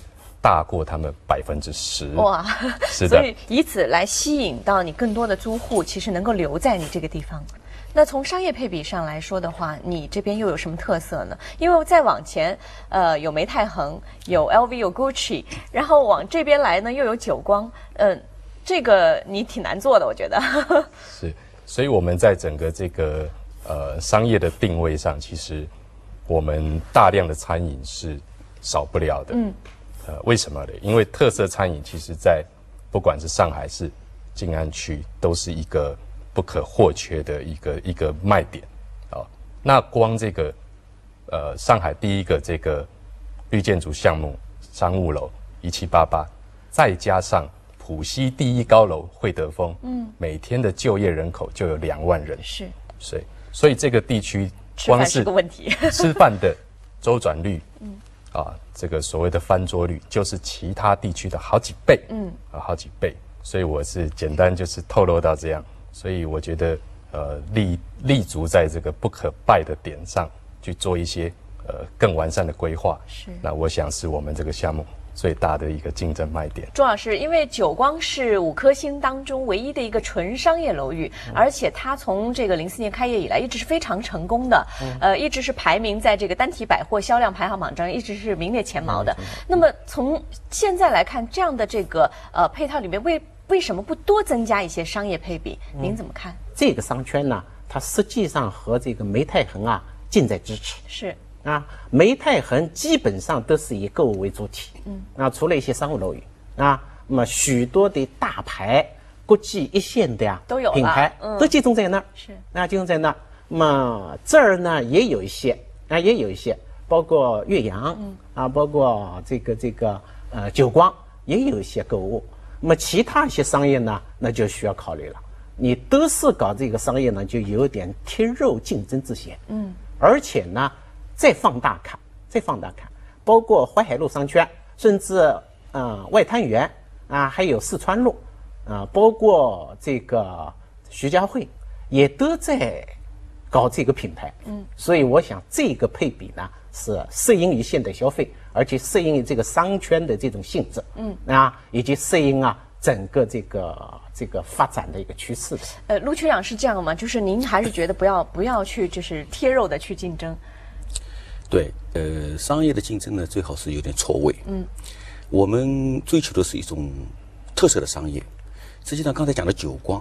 大过他们10%。 哇， 是的， 所以以此来吸引到你更多的租户，其实能够留在你这个地方。那从商业配比上来说的话，你这边又有什么特色呢？因为再往前，有梅太恒，有 LV， 有 Gucci， 然后往这边来呢又有久光，这个你挺难做的，我觉得。 是，所以我们在整个这个商业的定位上，其实我们大量的餐饮是少不了的。为什么呢？因为特色餐饮其实在不管是上海市、静安区，都是一个不可或缺的一个卖点。那光这个上海第一个这个绿建筑项目商务楼1788，再加上浦西第一高楼会德丰，每天的就业人口就有2万人。 是， 所以这个地区光是个问题， 吃饭的周转率，这个所谓的翻桌率，就是其他地区的好几倍，好几倍。所以我是简单就是透露到这样，所以我觉得立足在这个不可败的点上去做一些更完善的规划。 是， 那我想是我们这个项目最大的一个竞争卖点。 朱老师，因为久光是5颗星当中唯一的一个纯商业楼宇，而且它从这个04年开业以来一直是非常成功的，一直是排名在这个单体百货销量排行榜中一直是名列前茅的。那么从现在来看，这样的这个配套里面为什么不多增加一些商业配比？您怎么看？ 这个商圈呢，它实际上和这个梅太恒近在咫尺。 是。 梅太恒基本上都是以购物为主体，除了一些商务楼宇，那么许多的大牌、国际一线的都有品牌都集中在那儿，集中在那儿。那么这儿呢也有一些，包括岳阳包括这个久光也有一些购物。那么其他一些商业呢，那就需要考虑了。你都是搞这个商业呢，就有点贴肉竞争之嫌，而且呢。再放大看，包括淮海路商圈，甚至外滩园还有四川路包括这个徐家汇，也都在搞这个品牌。所以我想这个配比呢是适应于现代消费，而且适应于这个商圈的这种性质，以及适应整个这个发展的一个趋势。 陆区长是这样吗？就是您还是觉得不要去就是贴肉的去竞争？ 对，商业的竞争呢，最好是有点错位。我们追求的是一种特色的商业。实际上，刚才讲的久光，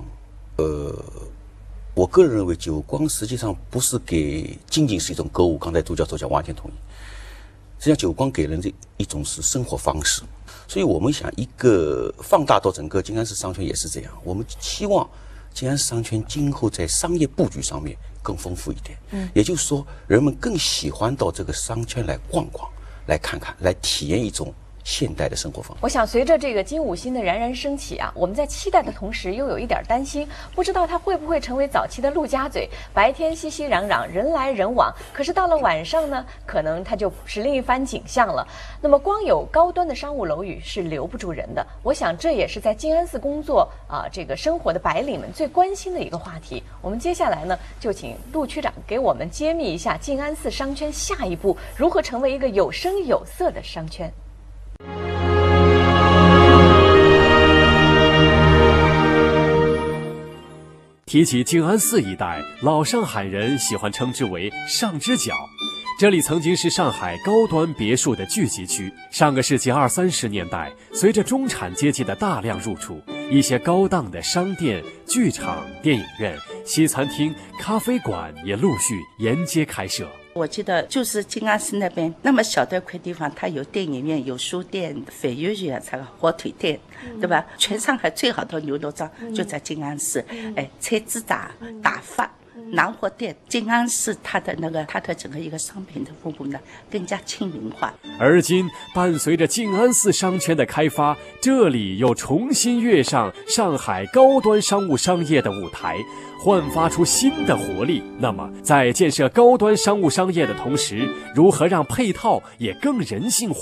我个人认为久光实际上不是仅仅是一种购物。刚才朱教授讲完全同意。实际上，久光给人的一种是生活方式。所以我们想一个放大到整个静安市商圈也是这样。我们希望静安市商圈今后在商业布局上面更丰富一点，也就是说，人们更喜欢到这个商圈来逛逛，来看看，来体验一种现代的生活方式。 我想随着这个金五星的冉冉升起我们在期待的同时又有一点担心，不知道它会不会成为早期的陆家嘴，白天熙熙攘攘，人来人往，可是到了晚上呢，可能它就是另一番景象了。那么光有高端的商务楼宇是留不住人的，我想这也是在静安寺工作这个生活的白领们最关心的一个话题。我们接下来呢，就请陆区长给我们揭秘一下静安寺商圈下一步如何成为一个有声有色的商圈。 提起静安寺一带，老上海人喜欢称之为上之角。这里曾经是上海高端别墅的聚集区。上个世纪20-30年代，随着中产阶级的大量入驻，一些高档的商店、剧场、电影院、西餐厅、咖啡馆也陆续沿街开设。 我记得就是静安寺那边那么小的一块地方，它有电影院、有书店、飞鱼园、才火腿店，对吧？全上海最好的牛肉庄就在静安寺。菜子打发南货店，静安寺它的整个一个商品的服务呢更加亲民化。 而今伴随着静安寺商圈的开发，这里又重新跃上上海高端商务商业的舞台，焕发出新的活力。那么在建设高端商务商业的同时，如何让配套也更人性化？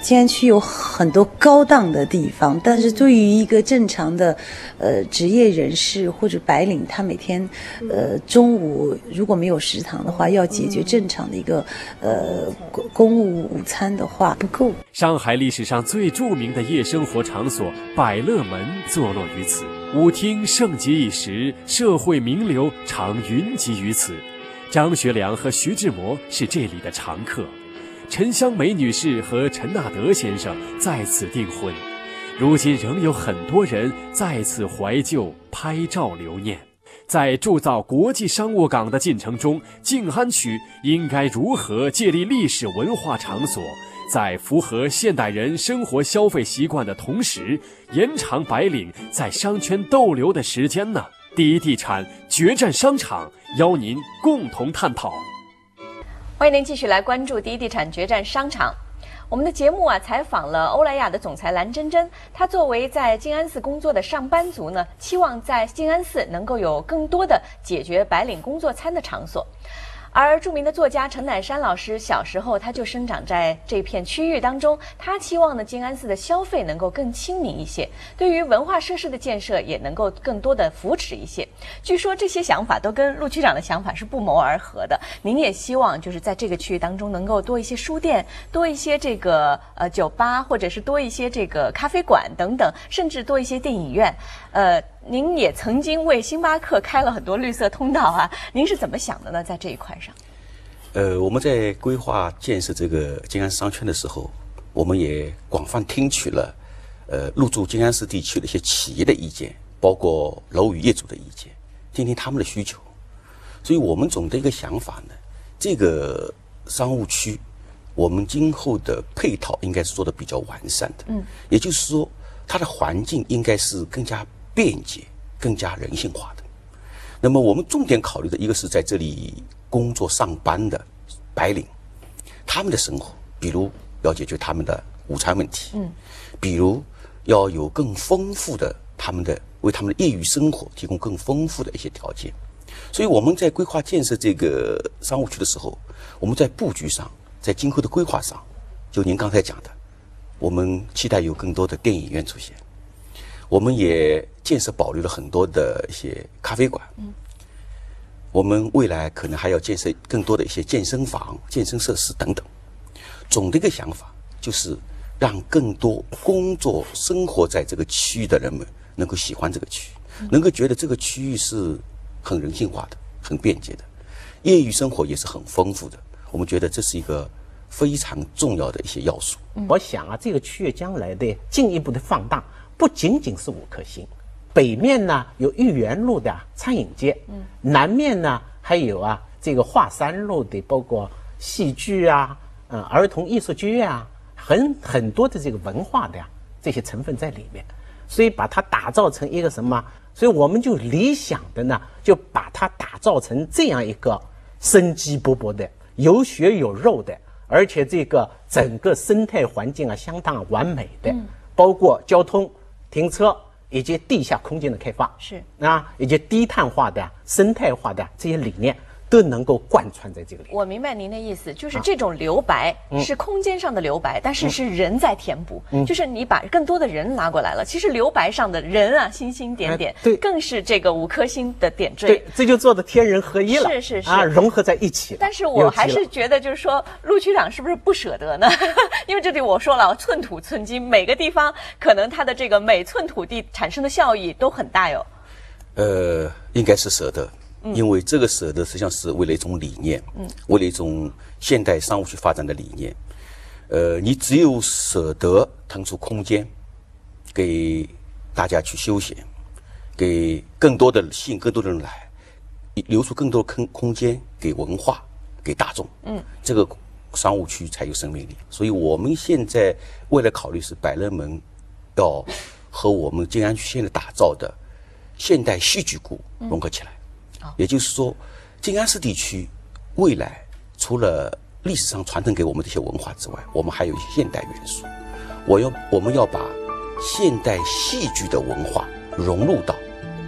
静安区有很多高档的地方，但是对于一个正常的职业人士或者白领，他每天中午如果没有食堂的话，要解决正常的一个公务午餐的话不够。 上海历史上最著名的夜生活场所百乐门坐落于此，舞厅盛极一时，社会名流常云集于此。张学良和徐志摩是这里的常客，陈香梅女士和陈纳德先生在此订婚，如今仍有很多人在此怀旧拍照留念。在铸造国际商务港的进程中，静安区应该如何借力历史文化场所，在符合现代人生活消费习惯的同时，延长白领在商圈逗留的时间呢？第一地产决战商场邀您共同探讨。 欢迎您继续来关注第一地产决战商场。我们的节目采访了欧莱雅的总裁蓝真真，她作为在静安寺工作的上班族呢，期望在静安寺能够有更多的解决白领工作餐的场所。而著名的作家陈乃山老师小时候他就生长在这片区域当中，他期望呢静安寺的消费能够更亲民一些，对于文化设施的建设也能够更多的扶持一些。据说这些想法都跟陆区长的想法是不谋而合的。您也希望就是在这个区域当中能够多一些书店，多一些这个酒吧，或者是多一些这个咖啡馆等等，甚至多一些电影院。您也曾经为星巴克开了很多绿色通道啊，您是怎么想的呢？在这一块上， 我们在规划建设这个静安商圈的时候，我们也广泛听取了入驻静安市地区的一些企业的意见，包括楼宇业主的意见，听听他们的需求。所以我们总的一个想法呢，这个商务区我们今后的配套应该是做得比较完善的，也就是说它的环境应该是更加便捷、更加人性化的。那么我们重点考虑的一个是在这里工作上班的白领，他们的生活，比如要解决他们的午餐问题，比如要有更丰富的为他们的业余生活提供更丰富的一些条件。所以我们在规划建设这个商务区的时候，我们在布局上，在今后的规划上，就您刚才讲的，我们期待有更多的电影院出现，我们也建设保留了很多的一些咖啡馆，我们未来可能还要建设更多的一些健身房、健身设施等等。总的一个想法就是让更多工作生活在这个区域的人们能够喜欢这个区域，能够觉得这个区域是很人性化的、很便捷的，业余生活也是很丰富的。我们觉得这是一个非常重要的一些要素。 我想啊，这个区域将来的进一步的放大，不仅仅是5颗星，北面呢有豫园路的餐饮街，南面呢还有这个华山路的，包括戏剧儿童艺术剧院很多的这个文化的这些成分在里面，所以把它打造成一个什么？所以我们就理想的呢，就把它打造成这样一个生机勃勃的、有血有肉的，而且这个整个生态环境相当完美的，包括交通、停车以及地下空间的开发，以及低碳化的、生态化的这些理念都能够贯穿在这个里面。 我明白您的意思，就是这种留白是空间上的留白，但是是人在填补，就是你把更多的人拉过来了。其实留白上的人星星点点，对，更是这个5颗星的点缀。 对，这就做的天人合一了， 是融合在一起了。 但是我还是觉得，就是说，陆区长是不是不舍得呢？因为这里我说了，寸土寸金，每个地方可能它的这个每寸土地产生的效益都很大哟。 应该是舍得。因为这个舍得实际上是为了一种理念，为了一种现代商务区发展的理念。你只有舍得腾出空间给大家去休闲，给更多的吸引更多的人来，留出更多的空间给文化、给大众，这个商务区才有生命力。所以我们现在为了考虑是百乐门要和我们静安区现在打造的现代戏剧谷融合起来。也就是说，静安市地区未来除了历史上传承给我们这些文化之外，我们还有一些现代元素。我们要把现代戏剧的文化融入到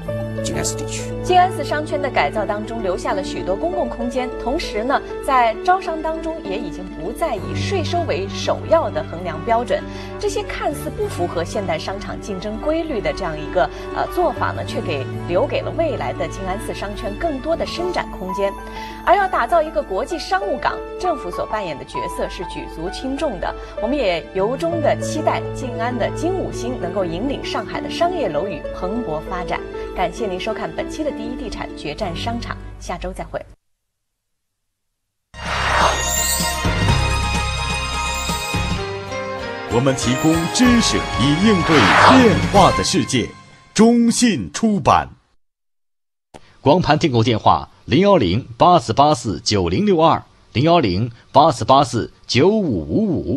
静安寺地区。 静安寺商圈的改造当中留下了许多公共空间，同时呢，在招商当中也已经不再以税收为首要的衡量标准。这些看似不符合现代商场竞争规律的这样一个做法呢，却留给了未来的静安寺商圈更多的伸展空间。而要打造一个国际商务港，政府所扮演的角色是举足轻重的。我们也由衷的期待静安的金五星能够引领上海的商业楼宇蓬勃发展。感谢您收看本期的第一地产决战商场，下周再会。 我们提供知识以应对变化的世界。中信出版。 光盘订购电话010-8484-9062，010-8484-9555。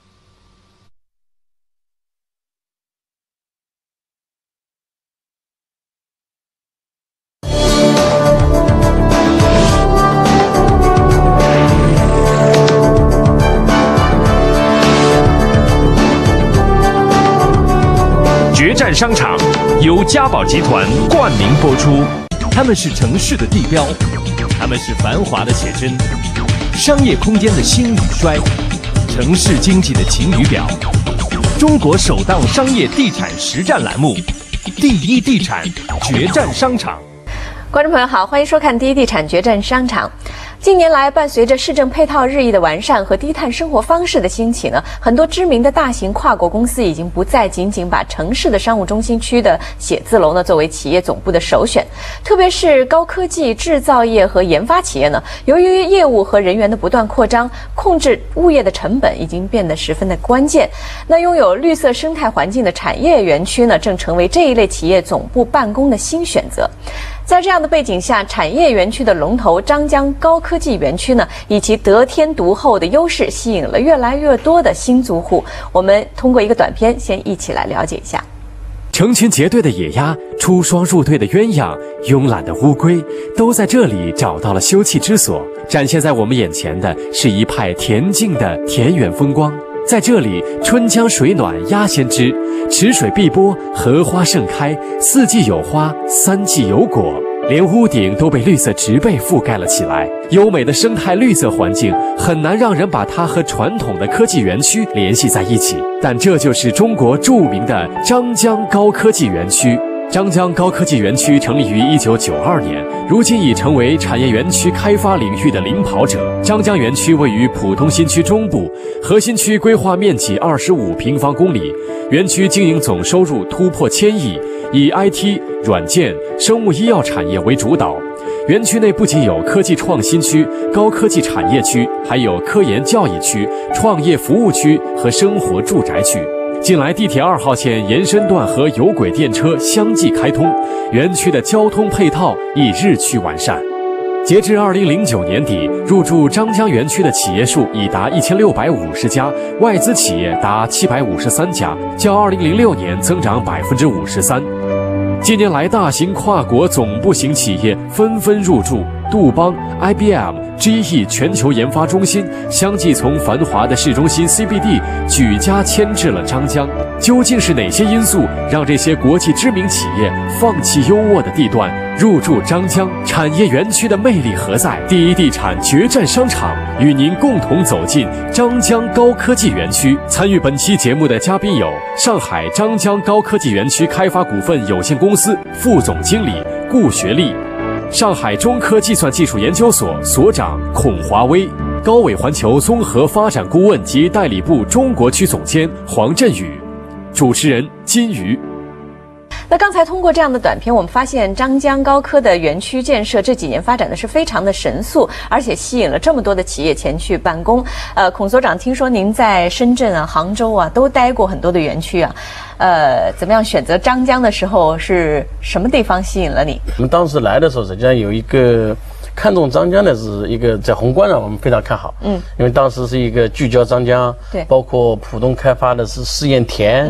决战商场由嘉宝集团冠名播出，他们是城市的地标，他们是繁华的写真，商业空间的兴与衰，城市经济的晴雨表。中国首档商业地产实战栏目，第一地产决战商场。 观众朋友好，欢迎收看第一地产决战商场。近年来，伴随着市政配套日益的完善和低碳生活方式的兴起呢，很多知名的大型跨国公司已经不再仅仅把城市的商务中心区的写字楼呢作为企业总部的首选，特别是高科技制造业和研发企业呢，由于业务和人员的不断扩张，控制物业的成本已经变得十分的关键。那拥有绿色生态环境的产业园区呢，正成为这一类企业总部办公的新选择。在这样的背景下，产业园区的龙头张江高科技园区呢，以其得天独厚的优势，吸引了越来越多的新租户。我们通过一个短片，先一起来了解一下。 成群结队的野鸭，出双入对的鸳鸯，慵懒的乌龟，都在这里找到了休憩之所。展现在我们眼前的是一派恬静的田园风光。在这里，春江水暖鸭先知，池水碧波，荷花盛开，四季有花，三季有果，连屋顶都被绿色植被覆盖了起来。优美的生态绿色环境很难让人把它和传统的科技园区联系在一起，但这就是中国著名的张江高科技园区。张江高科技园区成立于1992年，如今已成为产业园区开发领域的领跑者。张江园区位于浦东新区中部，核心区规划面积25平方公里，园区经营总收入突破1000亿，以 IT、软件、生物医药产业为主导。园区内不仅有科技创新区、高科技产业区，还有科研教育区、创业服务区和生活住宅区。近来，地铁2号线延伸段和有轨电车相继开通，园区的交通配套亦日趋完善。截至2009年底，入驻张江园区的企业数已达1650家，外资企业达753家，较2006年增长53%。近年来，大型跨国总部型企业纷纷入驻，杜邦、IBM、GE 全球研发中心相继从繁华的市中心 CBD 举家迁至了张江。究竟是哪些因素让这些国际知名企业放弃优渥的地段，入驻张江？产业园区的魅力何在？第一地产决战商场与您共同走进张江高科技园区。参与本期节目的嘉宾有上海张江高科技园区开发股份有限公司副总经理顾学利，上海中科计算技术研究所所长孔华威，高伟环球综合发展顾问及代理部中国区总监黄振宇，主持人金鱼。 那刚才通过这样的短片，我们发现张江高科的园区建设这几年发展的是非常的神速，而且吸引了这么多的企业前去办公。孔所长，听说您在深圳啊、杭州啊都待过很多的园区啊，怎么样选择张江的时候是什么地方吸引了你？ 我们当时来的时候，实际上有一个看中张江的是一个在宏观上我们非常看好，因为当时是一个聚焦张江，对，包括浦东开发的是试验田，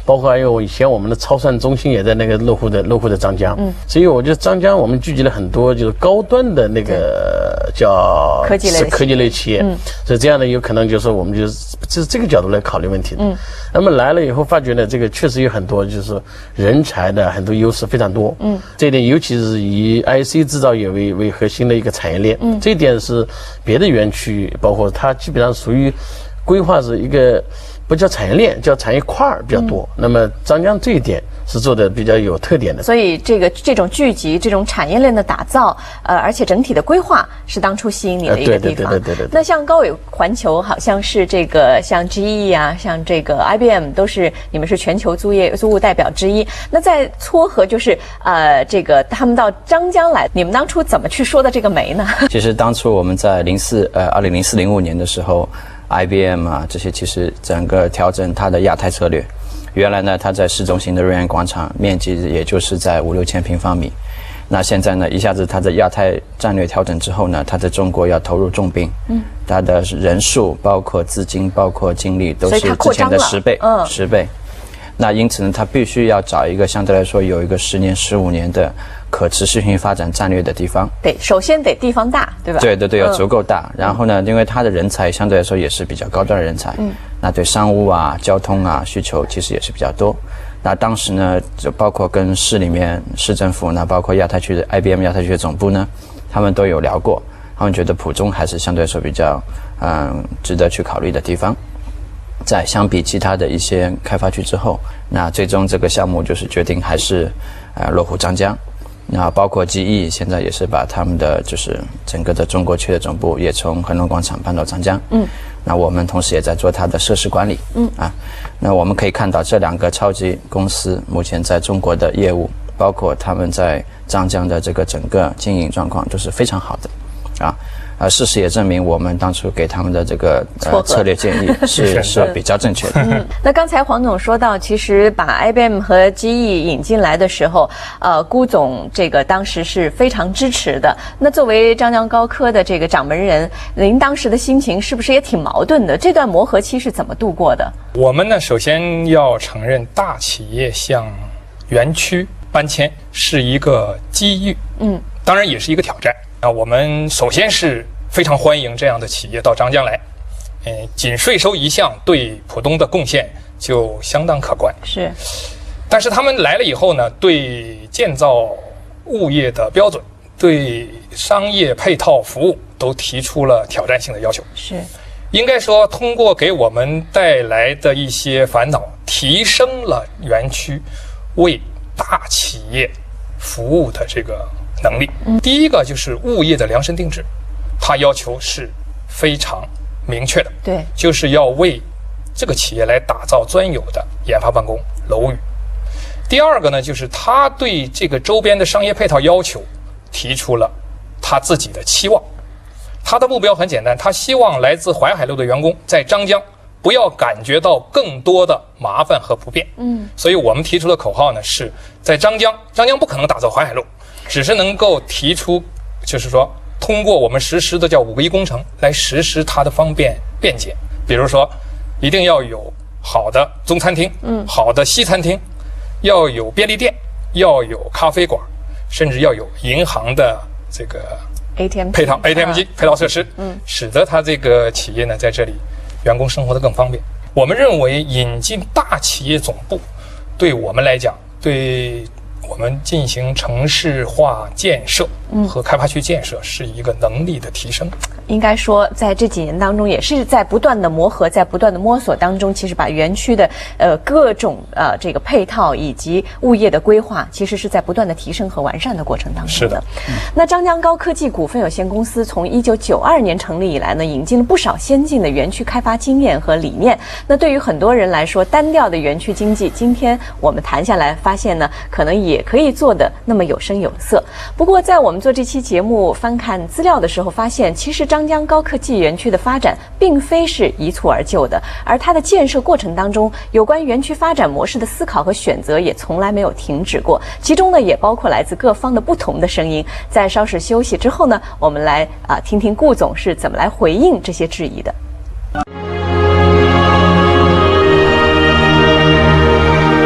包括还有以前我们的超算中心也在那个麓湖的张江，所以我觉得张江我们聚集了很多就是高端的那个叫科技类企业，所以这样呢有可能就是我们就是这个角度来考虑问题的。那么来了以后发觉呢，这个确实有很多就是人才的很多优势非常多，这一点尤其是以 IC 制造业为核心的一个产业链，这一点是别的园区包括它基本上属于规划是一个不叫产业链，叫产业块儿比较多。那么张江这一点是做的比较有特点的。 所以这种聚集、这种产业链的打造，而且整体的规划是当初吸引你的一个地方。对。那像高伟环球，好像是这个像 GE 啊，像这个 IBM 都是你们是全球租务代表之一。那在撮合就是这个他们到张江来，你们当初怎么去说的这个媒呢？ 其实当初我们在2004-05年的时候。IBM 啊，这些其实整个调整它的亚太策略。原来呢，它在市中心的瑞安广场面积也就是在5-6千平方米。那现在呢，一下子它的亚太战略调整之后呢，它在中国要投入重兵，它的人数、包括资金、包括精力都是之前的10倍。那因此呢，它必须要找一个相对来说有一个10年、15年的可持续性发展战略的地方。 首先得地方大，对吧？对， 要足够大。然后呢，因为它的人才相对来说也是比较高端的人才，那对商务啊、交通啊需求其实也是比较多。那当时呢，就包括跟市里面市政府，那包括亚太区的 IBM 亚太区的总部呢，他们都有聊过，他们觉得浦中还是相对来说比较值得去考虑的地方。在相比其他的一些开发区之后，那最终这个项目就是决定还是落户张江。那包括 GE 现在也是把他们的就是整个的中国区的总部也从恒隆广场搬到张江。那我们同时也在做它的设施管理。那我们可以看到这2个超级公司目前在中国的业务，包括他们在张江的这个整个经营状况都是非常好的。事实也证明，我们当初给他们的这个策略建议是比较正确的。 那刚才黄总说到，其实把 IBM 和 GE 引进来的时候，辜总这个当时是非常支持的。那作为张江高科的这个掌门人，您当时的心情是不是也挺矛盾的？这段磨合期是怎么度过的？ 我们呢，首先要承认，大企业向园区搬迁是一个机遇，当然也是一个挑战。我们首先是非常欢迎这样的企业到张江来，仅税收一项对浦东的贡献就相当可观。但是他们来了以后呢，对建造物业的标准、对商业配套服务都提出了挑战性的要求。应该说，通过给我们带来的一些烦恼，提升了园区为大企业服务的这个能力。第一个就是物业的量身定制，它要求是非常明确的，就是要为这个企业来打造专有的研发办公楼宇。第二个呢，就是他对这个周边的商业配套要求提出了他自己的期望。他的目标很简单，他希望来自淮海路的员工在张江不要感觉到更多的麻烦和不便。所以我们提出的口号呢，是在张江不可能打造淮海路，只是能够提出，就是说通过我们实施的叫5个1工程来实施它的方便便捷。比如说，一定要有好的中餐厅，好的西餐厅，要有便利店，要有咖啡馆，甚至要有银行的这个 ATM 机配套设施，使得它这个企业呢在这里员工生活得更方便。我们认为引进大企业总部，对我们来讲，对我们进行城市化建设和开发区建设是一个能力的提升。 应该说，在这几年当中，也是在不断的磨合，在不断的摸索当中，其实把园区的各种这个配套以及物业的规划，其实是在不断的提升和完善的过程当中的。那张江高科技股份有限公司从1992年成立以来呢，引进了不少先进的园区开发经验和理念。那对于很多人来说，单调的园区经济，今天我们谈下来发现呢，可能也可以做的那么有声有色。不过，在我们做这期节目翻看资料的时候，发现其实张江高科技园区的发展并非是一蹴而就的，而它的建设过程当中，有关园区发展模式的思考和选择也从来没有停止过。其中呢，也包括来自各方的不同的声音。在稍事休息之后呢，我们来听听顾总是怎么来回应这些质疑的。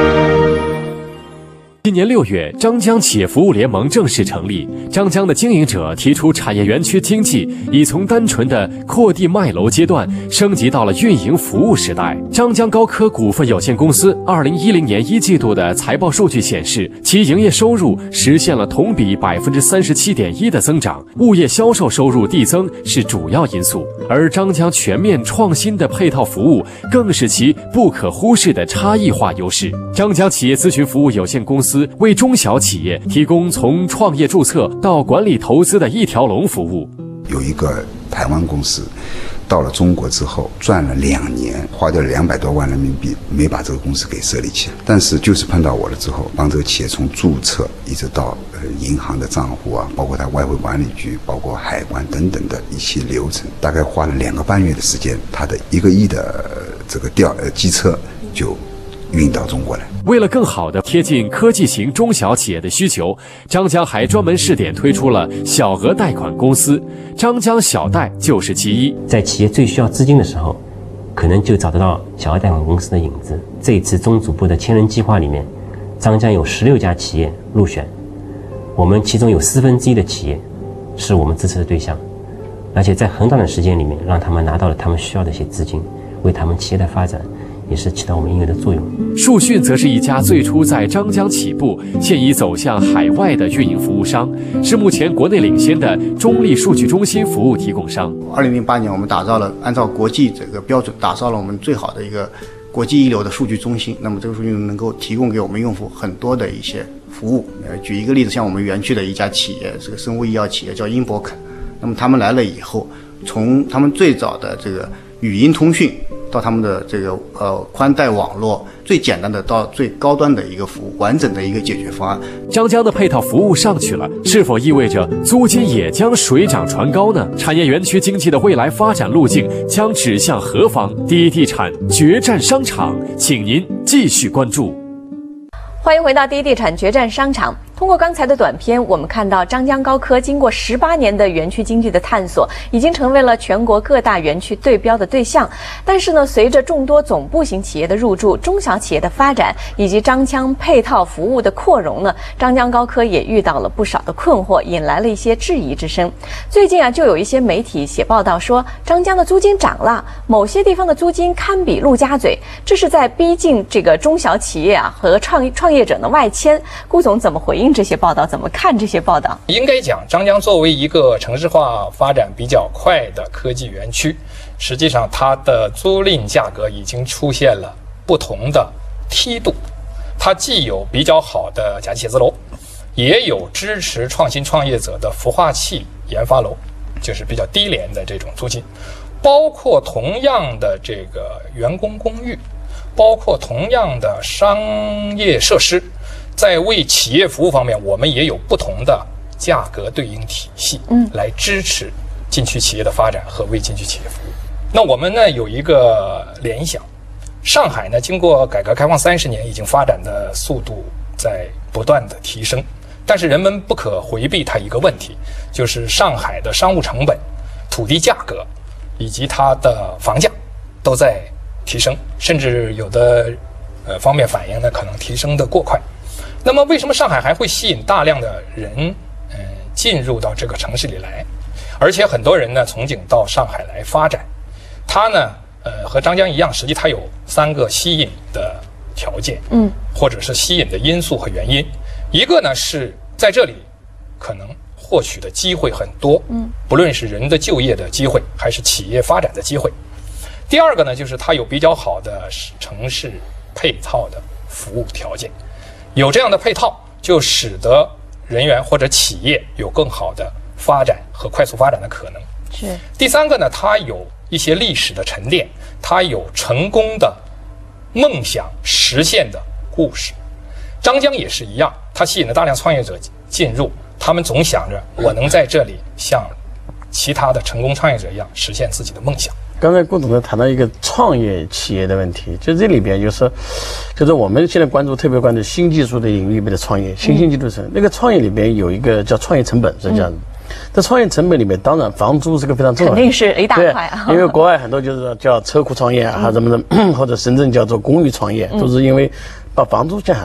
今年6月，张江企业服务联盟正式成立。张江的经营者提出，产业园区经济已从单纯的扩地卖楼阶段升级到了运营服务时代。张江高科股份有限公司2010年1季度的财报数据显示，其营业收入实现了同比37.1%的增长，物业销售收入递增是主要因素。而张江全面创新的配套服务更是其不可忽视的差异化优势。张江企业咨询服务有限公司为中小企业提供从创业注册到管理投资的一条龙服务。 有一个台湾公司到了中国之后赚了2年，花掉了200多万人民币，没把这个公司给设立起来。但是就是碰到我了之后，帮这个企业从注册一直到银行的账户啊，包括它外汇管理局，包括海关等等的一些流程，大概花了2个半月的时间，它的1个亿的这个机车就运到中国来。 为了更好地贴近科技型中小企业的需求，张江还专门试点推出了小额贷款公司，张江小贷就是其一。 在企业最需要资金的时候，可能就找得到小额贷款公司的影子。这一次中组部的千人计划里面，张江有16家企业入选，我们其中有1/4的企业是我们支持的对象，而且在很短的时间里面，让他们拿到了他们需要的一些资金，为他们企业的发展也是起到我们应有的作用。 树讯则是一家最初在张江起步，现已走向海外的运营服务商，是目前国内领先的中立数据中心服务提供商。 2008年，我们打造了按照国际这个标准，打造了我们最好的一个国际一流的数据中心。那么这个数据能够提供给我们用户很多的一些服务。举一个例子，像我们园区的一家企业，这个生物医药企业叫英博肯。那么他们来了以后，从他们最早的这个语音通讯，到他们的这个宽带网络，最简单的到最高端的一个服务，完整的一个解决方案。 张江的配套服务上去了，是否意味着租金也将水涨船高呢？产业园区经济的未来发展路径将指向何方？第一地产决战商场，请您继续关注。 欢迎回到第一地产决战商场。通过刚才的短片，我们看到张江高科经过18年的园区经济的探索，已经成为了全国各大园区对标的对象。但是呢，随着众多总部型企业的入驻，中小企业的发展以及张江配套服务的扩容呢，张江高科也遇到了不少的困惑，引来了一些质疑之声。最近啊，就有一些媒体写报道说，张江的租金涨了，某些地方的租金堪比陆家嘴，这是在逼近这个中小企业啊和创业者的外迁。顾总怎么回应这些报道？怎么看这些报道？ 应该讲，张江作为一个城市化发展比较快的科技园区，实际上它的租赁价格已经出现了不同的梯度。它既有比较好的甲级写字楼，也有支持创新创业者的孵化器研发楼，就是比较低廉的这种租金，包括同样的这个员工公寓，包括同样的商业设施。在为企业服务方面，我们也有不同的价格对应体系，来支持禁区企业的发展和为禁区企业服务。那我们呢有一个联想，上海呢经过改革开放30年，已经发展的速度在不断的提升，但是人们不可回避它一个问题，就是上海的商务成本、土地价格以及它的房价都在提升，甚至有的方面反映呢可能提升的过快。那么为什么上海还会吸引大量的人进入到这个城市里来，而且很多人呢憧憬到上海来发展？它呢和张江一样，实际它有3个吸引的条件，或者是吸引的因素和原因。一个呢是在这里可能获取的机会很多，不论是人的就业的机会还是企业发展的机会。第二个呢就是它有比较好的城市配套的服务条件。有这样的配套，就使得人员或者企业有更好的发展和快速发展的可能。 是。 第3个呢，它有一些历史的沉淀，它有成功的梦想实现的故事。张江也是一样，它吸引了大量创业者进入，他们总想着我能在这里像其他的成功创业者一样实现自己的梦想。 刚才顾总呢谈到一个创业企业的问题，就这里边就是我们现在特别关注新技术的领域里面的创业，新兴技术那个创业里边有一个叫创业成本，是这样子。在创业成本里面，当然房租是个非常重要的， 肯定是一大块啊。 因为国外很多就是叫车库创业啊，什么的，或者深圳叫做公寓创业，都是因为把房租降下来。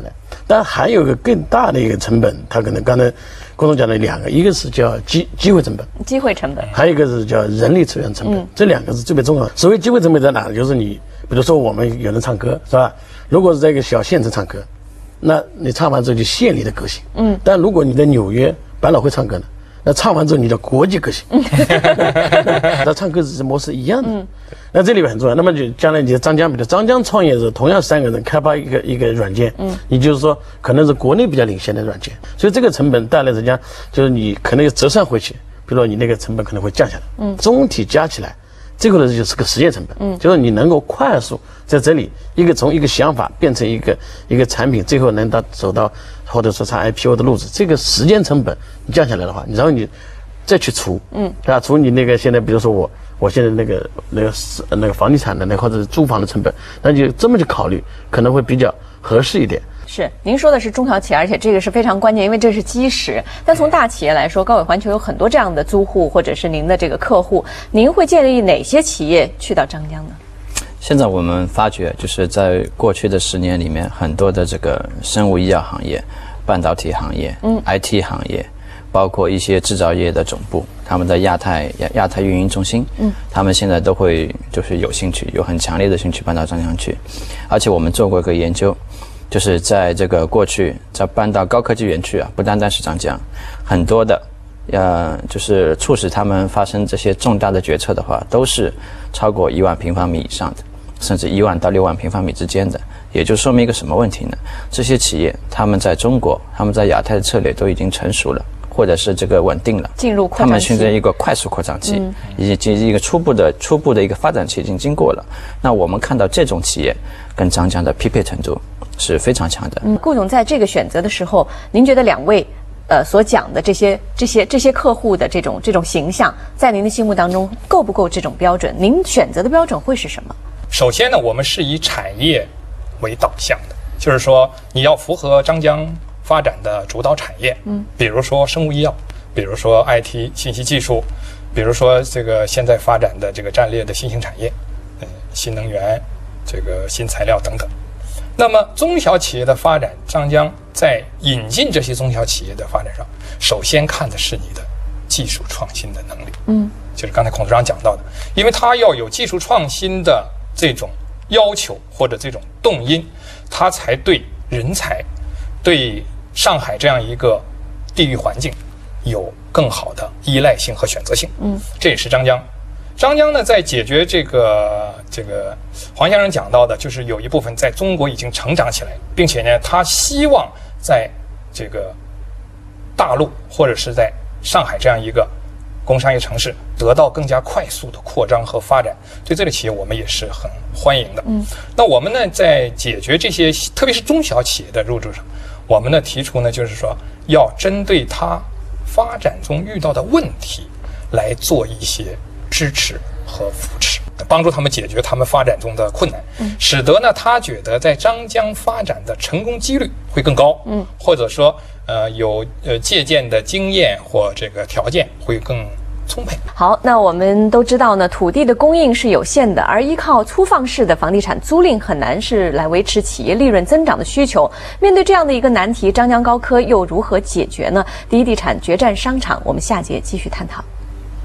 但还有个更大的一个成本，它可能刚才郭总讲的2个，一个是叫机会成本， 机会成本， 还有一个是叫人力资源成本，这2个是最为重要的。所谓机会成本在哪？就是你比如说我们有人唱歌是吧？如果是在一个小县城唱歌，那你唱完之后就县里的歌星，但如果你在纽约百老汇唱歌呢？那唱完之后，你叫国际歌星，那唱歌是模式一样的。那这里边很重要。那么就将来你的张江，比如张江创业的时候，同样3个人开发一个软件，你就是说可能是国内比较领先的软件，所以这个成本带来人家就是你可能折算回去，比如说你那个成本可能会降下来。总体加起来，这个呢就是个实验成本，就是你能够快速在这里从一个想法变成一个产品，最后能走到或者说上 IPO 的路子，这个时间成本你降下来的话，然后你再去除，对吧？除你那个现在比如说我现在那个房地产的或者是租房的成本，那就这么去考虑，可能会比较合适一点。 是，您说的是中小企业，而且这个是非常关键，因为这是基石。但从大企业来说，高伟环球有很多这样的租户或者是您的这个客户，您会建议哪些企业去到张江呢？ 现在我们发觉，就是在过去的10年里面，很多的这个生物医药行业、半导体行业、IT 行业，包括一些制造业的总部，他们的亚太运营中心，他们现在都会就是有兴趣，有很强烈的兴趣搬到张江去。而且我们做过一个研究，就是在这个过去在搬到高科技园区啊，不单单是张江，很多的就是促使他们发生这些重大的决策的话，都是超过1万平方米以上的，甚至1万到6万平方米之间的。也就说明一个什么问题呢？这些企业他们在中国，他们在亚太的策略都已经成熟了，或者是这个稳定了， 进入扩张期， 他们现在一个快速扩张期，以及一个初步的一个发展期已经经过了。那我们看到这种企业跟张江的匹配程度是非常强的。 顾总在这个选择的时候，您觉得2位所讲的这些客户的这种形象，在您的心目当中够不够这种标准？您选择的标准会是什么？ 首先呢，我们是以产业为导向的，就是说你要符合张江发展的主导产业，比如说生物医药，比如说 IT 信息技术，比如说这个现在发展的这个战略的新兴产业，新能源，这个新材料等等。那么中小企业的发展，张江在引进这些中小企业的发展上，首先看的是你的技术创新的能力，就是刚才孔组长讲到的，因为它要有技术创新的这种要求或者这种动因，它才对人才，对上海这样一个地域环境有更好的依赖性和选择性。这也是张江。张江呢，在解决这个黄先生讲到的，就是有一部分在中国已经成长起来，并且呢，他希望在这个大陆或者是在上海这样一个工商业城市得到更加快速的扩张和发展。对这类企业，我们也是很欢迎的。那我们呢，在解决这些特别是中小企业的入驻上，我们呢提出呢，就是说要针对它发展中遇到的问题来做一些支持和扶持，帮助他们解决他们发展中的困难，使得呢他觉得在张江发展的成功几率会更高，或者说有借鉴的经验或这个条件会更充沛。 好，那我们都知道呢，土地的供应是有限的，而依靠粗放式的房地产租赁很难是来维持企业利润增长的需求。面对这样的一个难题，张江高科又如何解决呢？第一地产决战商场，我们下节继续探讨。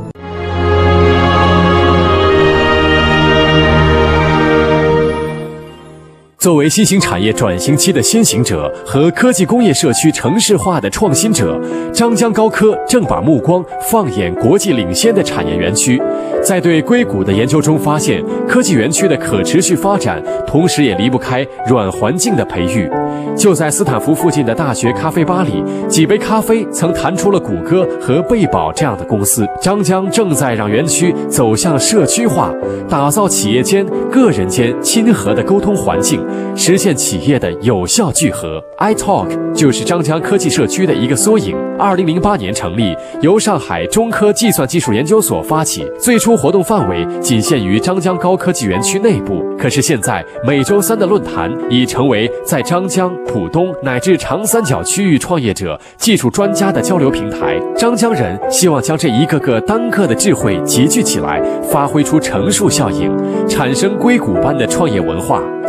作为新兴产业转型期的先行者和科技工业社区城市化的创新者，张江高科正把目光放眼国际领先的产业园区。在对硅谷的研究中发现，科技园区的可持续发展，同时也离不开软环境的培育。就在斯坦福附近的大学咖啡吧里，几杯咖啡曾弹出了谷歌和贝宝这样的公司。张江正在让园区走向社区化，打造企业间、个人间亲和的沟通环境，实现企业的有效聚合。iTalk 就是张江科技社区的一个缩影。2008年成立，由上海中科计算技术研究所发起，最初活动范围仅限于张江高科技园区内部。可是现在每周3的论坛已成为在张江、浦东乃至长三角区域创业者、技术专家的交流平台。张江人希望将这一个个单个的智慧集聚起来，发挥出乘数效应，产生硅谷般的创业文化。谁又能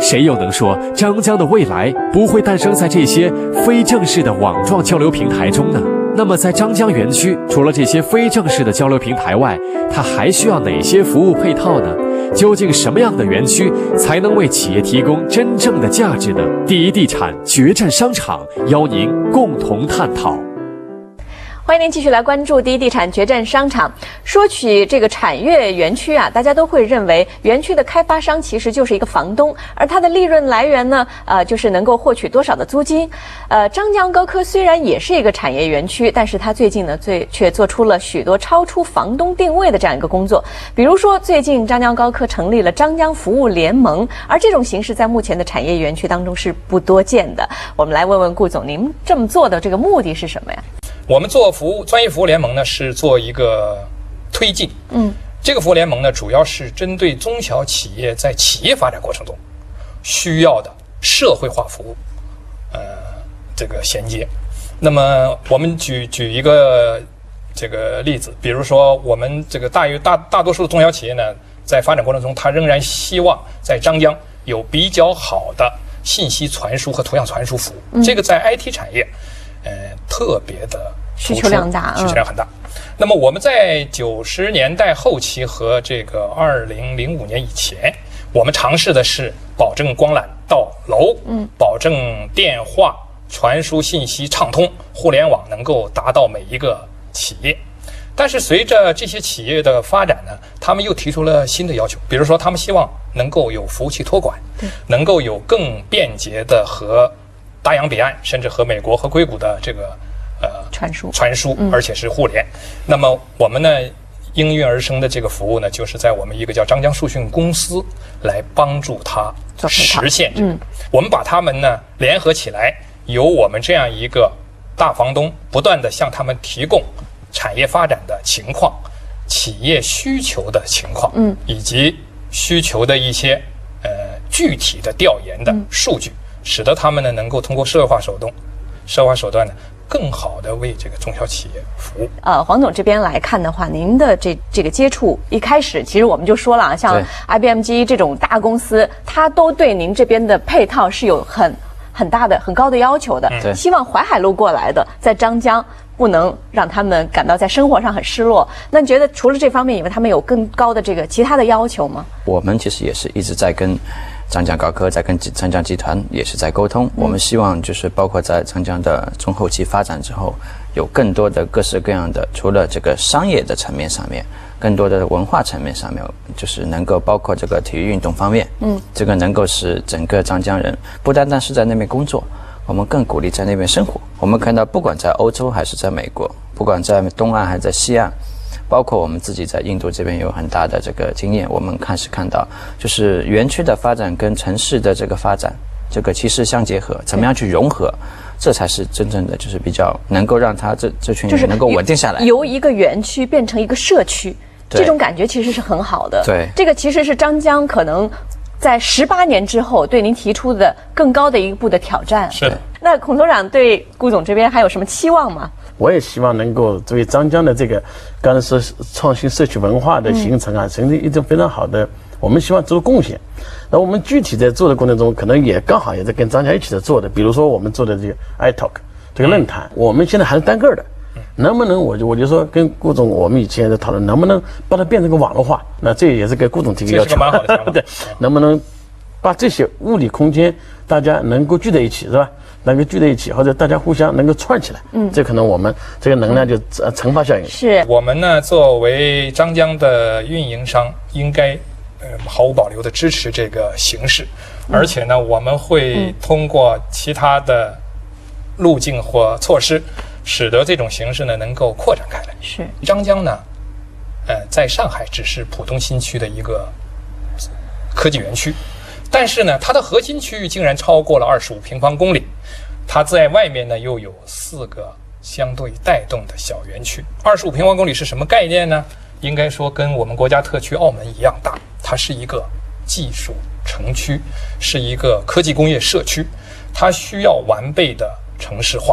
能说张江的未来不会诞生在这些非正式的网状交流平台中呢？那么在张江园区，除了这些非正式的交流平台外，它还需要哪些服务配套呢？究竟什么样的园区才能为企业提供真正的价值呢？第一地产决战商场邀您共同探讨。 欢迎您继续来关注第一地产决战商场。说起这个产业园区啊，大家都会认为园区的开发商其实就是一个房东，而它的利润来源呢，就是能够获取多少的租金。张江高科虽然也是一个产业园区，但是它最近呢却做出了许多超出房东定位的这样一个工作。比如说，最近张江高科成立了张江服务联盟，而这种形式在目前的产业园区当中是不多见的。我们来问问顾总，您这么做的这个目的是什么呀？ 我们做专业服务联盟呢，是做一个推进。这个服务联盟呢，主要是针对中小企业在企业发展过程中需要的社会化服务，这个衔接。那么我们举一个这个例子，比如说我们这个大多数的中小企业呢，在发展过程中，它仍然希望在张江有比较好的信息传输和图像传输服务。这个在 IT 产业，特别的需求量大， 需求量很大。那么我们在90年代后期和这个2005年以前，我们尝试的是保证光缆到楼，保证电话传输信息畅通，互联网能够达到每一个企业。但是随着这些企业的发展呢，他们又提出了新的要求，比如说他们希望能够有服务器托管，能够有更便捷的和大洋彼岸甚至和美国和硅谷的这个传输，而且是互联。那么我们呢应运而生的这个服务呢，就是在我们一个叫张江数讯公司来帮助他实现这个。我们把他们呢联合起来，由我们这样一个大房东不断的向他们提供产业发展的情况、企业需求的情况，以及需求的一些具体的调研的数据，使得他们呢能够通过社会化手段呢，更好的为这个中小企业服务。 黄总这边来看的话，您的这个接触一开始，其实我们就说了，像 IBM 这种大公司，它都对您这边的配套是有很大的、很高的要求的。希望淮海路过来的，在张江不能让他们感到在生活上很失落。那你觉得除了这方面以外，他们有更高的这个其他的要求吗？ 我们其实也是一直在跟张江高科，在跟张江集团也是在沟通。我们希望就是包括在张江的中后期发展之后，有更多的各式各样的，除了这个商业的层面上面，更多的文化层面上面，就是能够包括这个体育运动方面，这个能够使整个张江人不单单是在那边工作，我们更鼓励在那边生活。我们看到，不管在欧洲还是在美国，不管在东岸还是在西岸，包括我们自己在印度这边有很大的这个经验，我们看到，就是园区的发展跟城市的这个发展，这个其实相结合，怎么样去融合，这才是真正的就是比较能够让他这群人能够稳定下来， 由一个园区变成一个社区，这种感觉其实是很好的。 对， 这个其实是张江可能在18年之后对您提出的更高的一步的挑战。 是的。 那孔所长对顾总这边还有什么期望吗？ 我也希望能够作为张江的这个刚才说创新社区文化的形成啊，成立一种非常好的，我们希望做贡献。那我们具体在做的过程中，可能也刚好也在跟张江一起在做的，比如说我们做的这个 iTalk 这个论坛，我们现在还是单个的，能不能我就说跟顾总我们以前在讨论，能不能把它变成个网络化？那这也是给顾总提个要求， 这是个蛮好的想法。 对，能不能把这些物理空间大家能够聚在一起，是吧？能够聚在一起，或者大家互相能够串起来，这可能我们这个能量就乘发效应。 是我们呢作为张江的运营商，应该毫无保留的支持这个形式，而且呢，我们会通过其他的路径或措施，使得这种形式呢能够扩展开来。 是张江呢，在上海只是浦东新区的一个科技园区。但是呢，它的核心区域竟然超过了25平方公里，它在外面呢又有4个相对带动的小园区。25平方公里是什么概念呢？应该说跟我们国家特区澳门一样大，它是一个技术城区，是一个科技工业社区，它需要完备的城市化，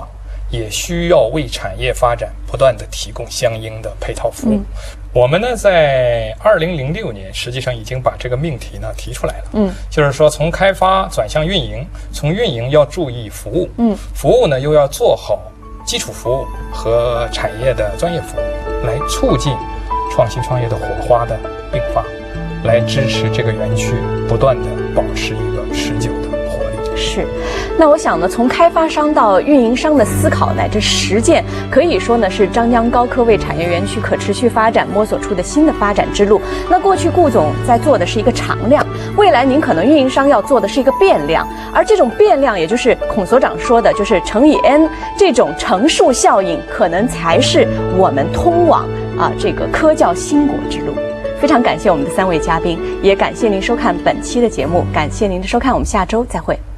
也需要为产业发展不断的提供相应的配套服务。我们呢，在2006年实际上已经把这个命题呢提出来了。就是说从开发转向运营，从运营要注意服务，服务呢又要做好基础服务和产业的专业服务，来促进创新创业的火花的迸发，来支持这个园区不断的保持一个持久的活力。 是，那我想呢，从开发商到运营商的思考乃至实践，可以说呢是张江高科为产业园区可持续发展摸索出的新的发展之路。那过去顾总在做的是一个常量，未来您可能运营商要做的是一个变量，而这种变量，也就是孔所长说的，就是乘以 n 这种乘数效应，可能才是我们通往这个科教兴国之路。非常感谢我们的3位嘉宾，也感谢您收看本期的节目，感谢您的收看，我们下周再会。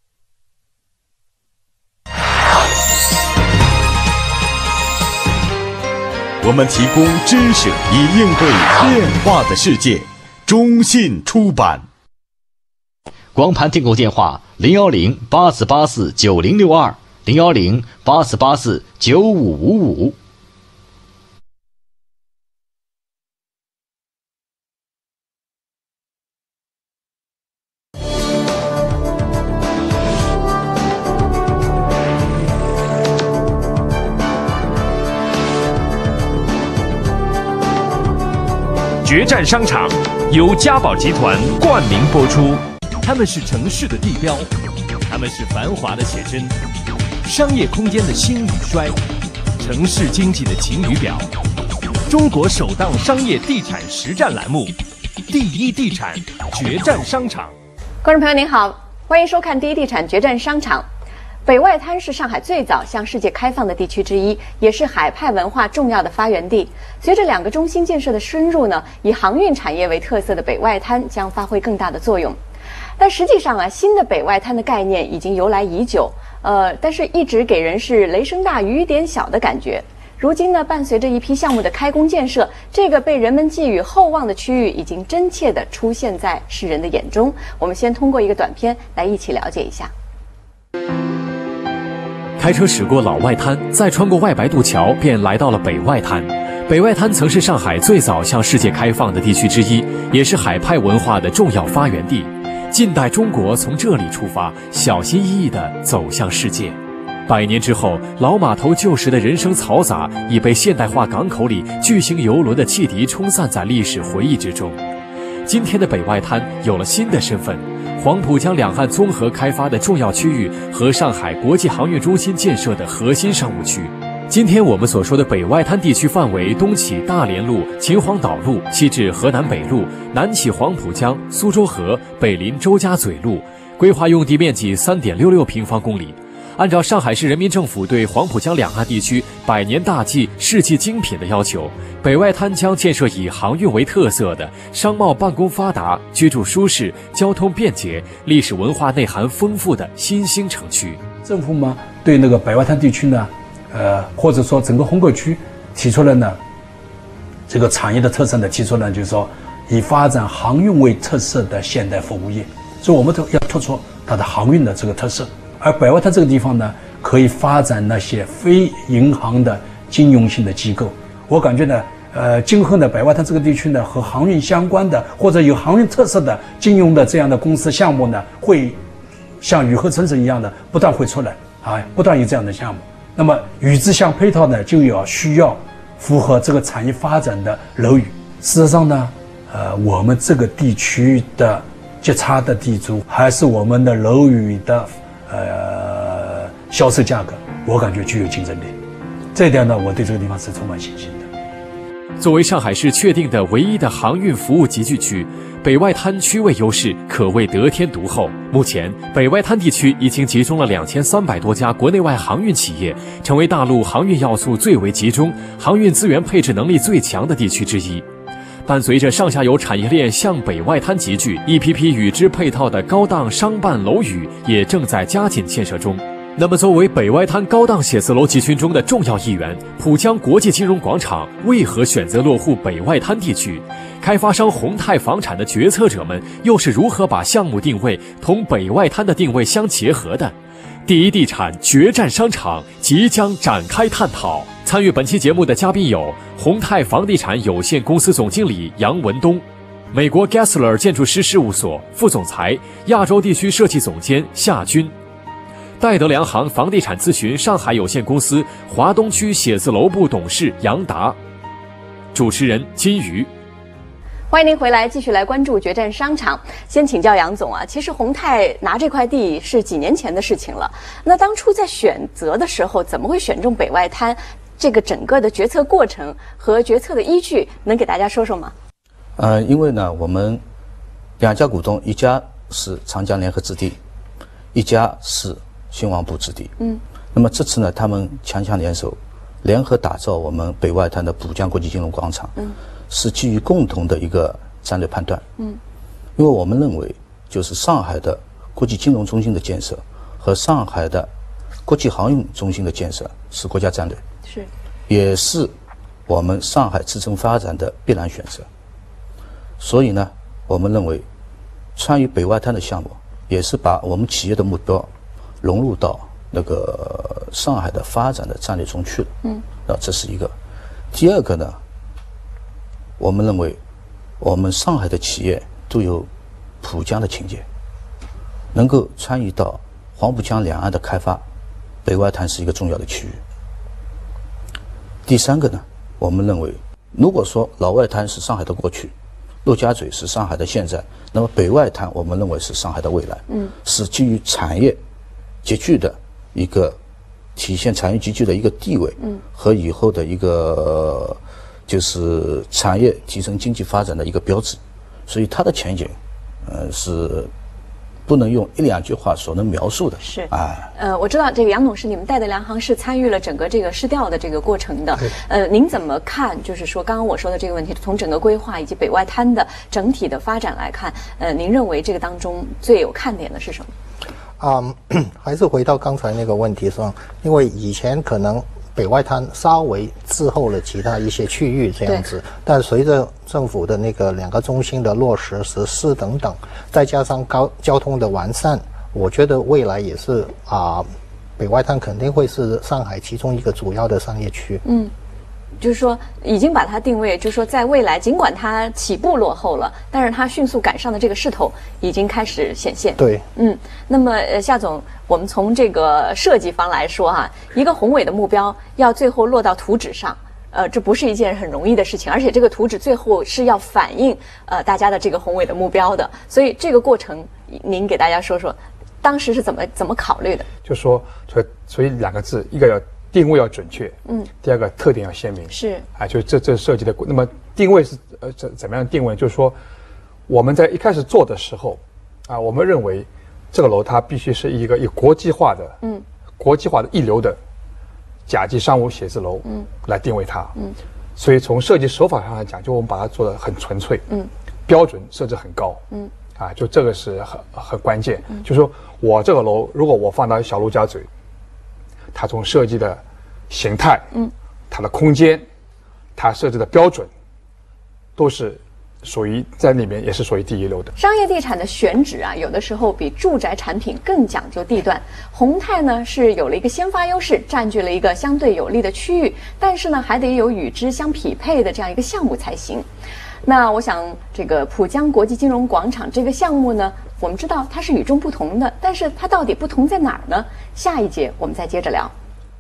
我们提供知识以应对变化的世界。中信出版。 光盘订购电话010-8484-9062，010-8484-9555。 决战商场由嘉宝集团冠名播出，他们是城市的地标，他们是繁华的写真，商业空间的兴与衰，城市经济的晴雨表。中国首档商业地产实战栏目，第一地产决战商场。 观众朋友您好，欢迎收看第一地产决战商场。北外滩是上海最早向世界开放的地区之一，也是海派文化重要的发源地。随着2个中心建设的深入呢，以航运产业为特色的北外滩将发挥更大的作用。但实际上新的北外滩的概念已经由来已久，但是一直给人是雷声大雨点小的感觉。如今呢，伴随着一批项目的开工建设，这个被人们寄予厚望的区域已经真切地出现在世人的眼中。我们先通过一个短片来一起了解一下。 开车驶过老外滩，再穿过外白渡桥，便来到了北外滩。北外滩曾是上海最早向世界开放的地区之一，也是海派文化的重要发源地。近代中国从这里出发，小心翼翼地走向世界。100年之后，老码头旧时的人声嘈杂已被现代化港口里巨型邮轮的汽笛冲散在历史回忆之中。今天的北外滩有了新的身份，黄浦江两岸综合开发的重要区域和上海国际航运中心建设的核心商务区。今天我们所说的北外滩地区范围，东起大连路、秦皇岛路，西至河南北路，南起黄浦江、苏州河，北临周家嘴路，规划用地面积3.66平方公里。按照上海市人民政府对黄浦江两岸地区100年大计、世纪精品的要求，北外滩将建设以航运为特色的商贸办公发达、居住舒适、交通便捷、历史文化内涵丰富的新兴城区。 政府嘛，对那个北外滩地区呢，或者说整个虹口区提出了呢，这个产业的特色呢，提出了就是说以发展航运为特色的现代服务业，所以我们都要突出它的航运的这个特色。而北外滩这个地方呢，可以发展那些非银行的金融性的机构。我感觉呢，今后呢，北外滩这个地区呢，和航运相关的或者有航运特色的金融的这样的公司项目呢，会像雨后春笋一样的不断会出来不断有这样的项目。那么与之相配套呢，就需要符合这个产业发展的楼宇。事实上呢，我们这个地区的极差的地租，还是我们的楼宇的销售价格，我感觉具有竞争力。这一点呢，我对这个地方是充满信心的。 作为上海市确定的唯一的航运服务集聚区，北外滩区位优势可谓得天独厚。目前，北外滩地区已经集中了2300多家国内外航运企业，成为大陆航运要素最为集中、航运资源配置能力最强的地区之一。伴随着上下游产业链向北外滩集聚，一批批与之配套的高档商办楼宇也正在加紧建设中。那么，作为北外滩高档写字楼集群中的重要一员，浦江国际金融广场为何选择落户北外滩地区？开发商宏泰房产的决策者们又是如何把项目定位同北外滩的定位相结合的？ 第一地产决战商场即将展开探讨。参与本期节目的嘉宾有宏泰房地产有限公司总经理杨文东，美国 Gessler 建筑师事务所副总裁、亚洲地区设计总监夏军，戴德梁行房地产咨询上海有限公司华东区写字楼部董事杨达。主持人金鱼。 欢迎您回来，继续来关注决战商场。先请教杨总啊，其实宏泰拿这块地是几年前的事情了。那当初在选择的时候，怎么会选中北外滩？这个整个的决策过程和决策的依据，能给大家说说吗？ 因为呢，我们2家股东，一家是长江联合置地，一家是新王部置地。那么这次呢，他们强强联手，联合打造我们北外滩的浦江国际金融广场。是基于共同的一个战略判断，因为我们认为，就是上海的国际金融中心的建设和上海的国际航运中心的建设是国家战略，也是我们上海自身发展的必然选择。所以呢，我们认为，参与北外滩的项目，也是把我们企业的目标融入到那个上海的发展的战略中去了。这是一个。第二个呢，我们认为，我们上海的企业都有浦江的情节，能够参与到黄浦江两岸的开发，北外滩是一个重要的区域。第三个呢，我们认为，如果说老外滩是上海的过去，陆家嘴是上海的现在，那么北外滩我们认为是上海的未来，是基于产业集聚的一个体现产业集聚的一个地位，和以后的一个就是产业提升经济发展的一个标志，所以它的前景，是不能用1-2句话所能描述的。 是我知道这个杨董事，你们戴德梁行是参与了整个这个市调的这个过程的。您怎么看？就是说刚刚我说的这个问题，从整个规划以及北外滩的整体的发展来看，您认为这个当中最有看点的是什么？ 还是回到刚才那个问题上，因为以前可能北外滩稍微滞后了其他一些区域这样子，但随着政府的那个2个中心的落实实施等等，再加上交通的完善，我觉得未来也是北外滩肯定会是上海其中一个主要的商业区。 就是说已经把它定位，就是说在未来，尽管它起步落后了，但是它迅速赶上的这个势头已经开始显现。 对， 那么夏总，我们从这个设计方来说一个宏伟的目标要最后落到图纸上，这不是一件很容易的事情，而且这个图纸最后是要反映大家的这个宏伟的目标的，所以这个过程您给大家说说，当时是怎么考虑的？ 就说所以2个字，一个要定位要准确，第二个特点要鲜明， 是就这设计的。那么定位是怎么样定位？就是说我们在一开始做的时候我们认为这个楼它必须是一个国际化的一流的甲级商务写字楼来定位它。所以从设计手法上来讲，就我们把它做得很纯粹，标准设置很高，就这个是很关键。就是说我这个楼如果我放到小陆家嘴，它从设计的形态，它的空间，它设置的标准，都是属于在里面也是属于第一流的。 商业地产的选址有的时候比住宅产品更讲究地段。宏泰呢是有了一个先发优势，占据了一个相对有利的区域，但是呢还得有与之相匹配的这样一个项目才行。那我想这个浦江国际金融广场这个项目呢，我们知道它是与众不同的，但是它到底不同在哪儿呢？下一节我们再接着聊。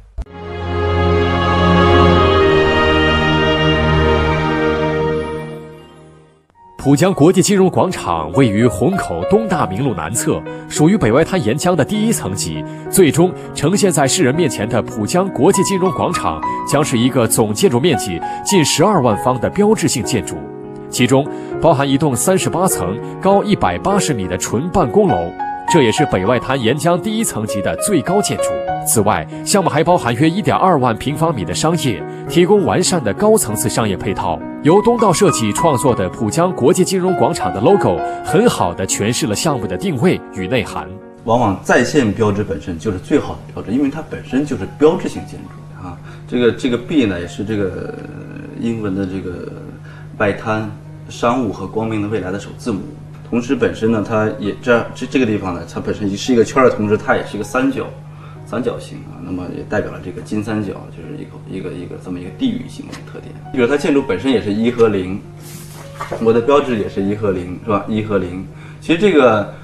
浦江国际金融广场位于虹口东大明路南侧，属于北外滩沿江的第1层级。最终呈现在世人面前的浦江国际金融广场，将是一个总建筑面积近12万方的标志性建筑，其中包含一栋38层、高180米的纯办公楼，这也是北外滩沿江第1层级的最高建筑。此外，项目还包含约1.2万平方米的商业，提供完善的高层次商业配套。由东道设计创作的浦江国际金融广场的 logo， 很好地诠释了项目的定位与内涵。 往往在线标志本身就是最好的标志，因为它本身就是标志性建筑这个 B 呢，也是这个英文的这个外滩、商务和光明的未来的首字母。同时本身呢，它也这个地方呢，它本身是一个圈的同时，它也是一个三角。 三角形啊，那么也代表了这个金三角，就是一个这么一个地域性的特点。比如它建筑本身也是1和0，我的标志也是1和0，是吧？1和0。其实这个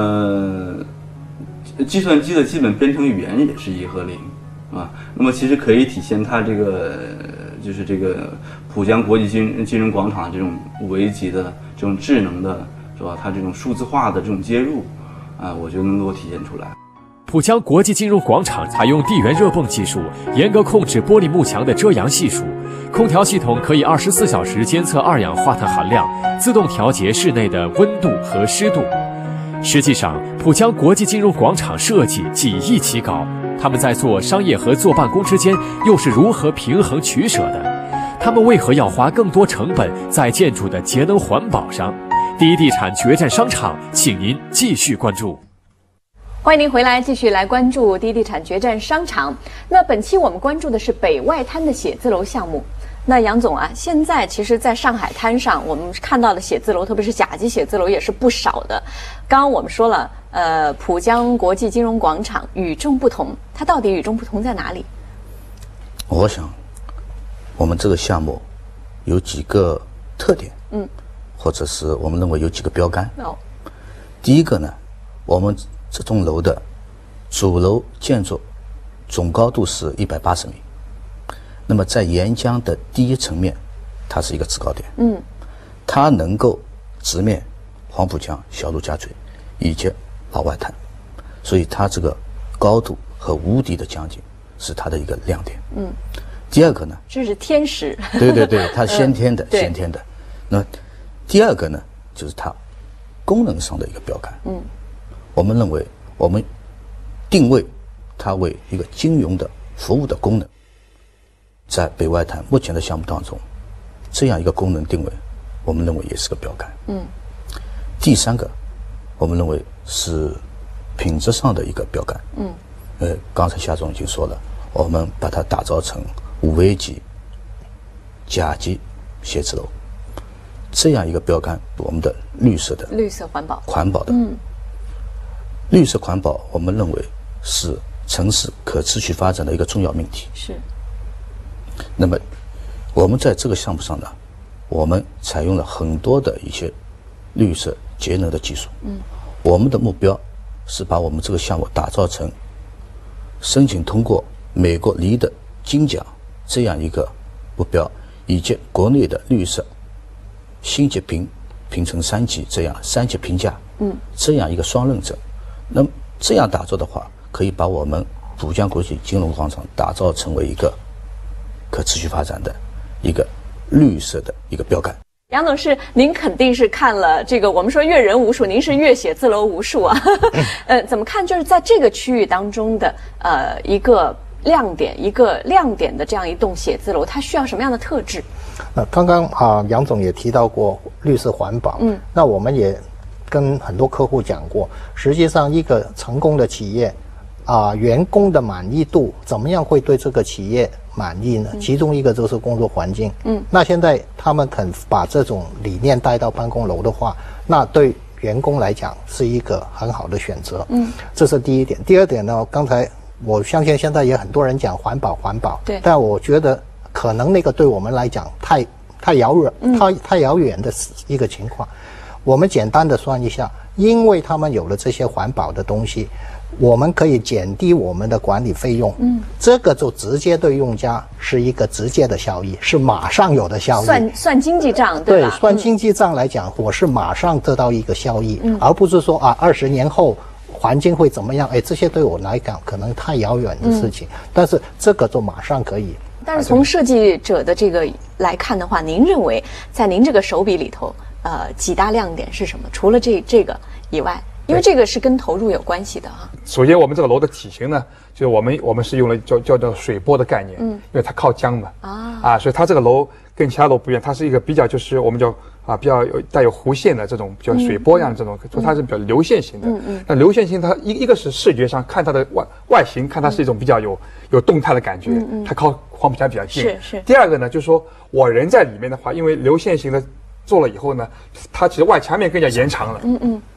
计算机的基本编程语言也是1和0，啊，那么其实可以体现它这个就是这个浦江国际金融广场这种5维级的这种智能的，是吧？它这种数字化的这种接入，啊，我觉得能够体现出来。 浦江国际金融广场采用地缘热泵技术，严格控制玻璃幕墙的遮阳系数，空调系统可以24小时监测二氧化碳含量，自动调节室内的温度和湿度。实际上，浦江国际金融广场设计几亿起稿，他们在做商业和做办公之间又是如何平衡取舍的？他们为何要花更多成本在建筑的节能环保上？第一地产决战商场，请您继续关注。 欢迎您回来，继续来关注第一地产决战商场。那本期我们关注的是北外滩的写字楼项目。那杨总啊，现在其实在上海滩上，我们看到的写字楼，特别是甲级写字楼也是不少的。刚刚我们说了，浦江国际金融广场与众不同，它到底与众不同在哪里？ 我想，我们这个项目有几个特点，或者是我们认为有几个标杆。第一个呢，我们这栋楼的主楼建筑总高度是180米。那么在沿江的第一层面，它是一个制高点，它能够直面黄浦江、小陆家嘴以及老外滩，所以它这个高度和无敌的江景是它的一个亮点。第二个呢， 这是天时， 对，它是先天的，先天的。那第二个呢，就是它功能上的一个标杆。我们认为我们定位它为一个金融的服务的功能。在北外滩目前的项目当中，这样一个功能定位，我们认为也是个标杆。第三个，我们认为是品质上的一个标杆。刚才夏总已经说了，我们把它打造成5维级、甲级写字楼，这样一个标杆，我们的绿色环保的。绿色环保，我们认为是城市可持续发展的一个重要命题。 是。 那么，我们在这个项目上呢，我们采用了很多的一些绿色节能的技术。我们的目标是把我们这个项目打造成申请通过美国LEED金奖这样一个目标，以及国内的绿色星级评成3级这样3级评价，这样一个双认证。那么这样打造的话，可以把我们浦江国际金融广场打造成为一个可持续发展的一个绿色的一个标杆。 杨董事，您肯定是看了这个，我们说阅人无数，您是阅写字楼无数啊。怎么看？就是在这个区域当中的一个亮点的这样一栋写字楼，它需要什么样的特质？ 刚刚杨总也提到过绿色环保，那我们也跟很多客户讲过，实际上一个成功的企业员工的满意度怎么样会对这个企业满意呢？其中一个就是工作环境。那现在他们肯把这种理念带到办公楼的话，那对员工来讲是一个很好的选择。这是第一点。第二点呢，刚才我相信现在也很多人讲环保，对，但我觉得可能那个对我们来讲太遥远的一个情况。我们简单的算一下，因为他们有了这些环保的东西，我们可以减低我们的管理费用。这个就直接对用家是一个直接的效益，是马上有的效益。 算经济账，对吧？ 对，算经济账来讲，我是马上得到一个效益，而不是说20年后环境会怎么样？这些对我来讲可能太遥远的事情，但是这个就马上可以。 但是从设计者的这个来看的话，您认为在您这个手笔里头，几大亮点是什么？除了这个以外，因为这个是跟投入有关系的啊。 首先，我们这个楼的体型呢，就是我们是用了叫做水波的概念，因为它靠江嘛，所以它这个楼跟其他楼不一样，它是一个比较就是我们叫比较带有弧线的这种，叫水波一样的这种，所以它是比较流线型的。那流线型它一个是视觉上看它的外形，看它是一种比较有动态的感觉，它靠黄浦江比较近。 是。 第二个呢，就是说我人在里面的话，因为流线型的做了以后呢，它其实外墙面更加延长了。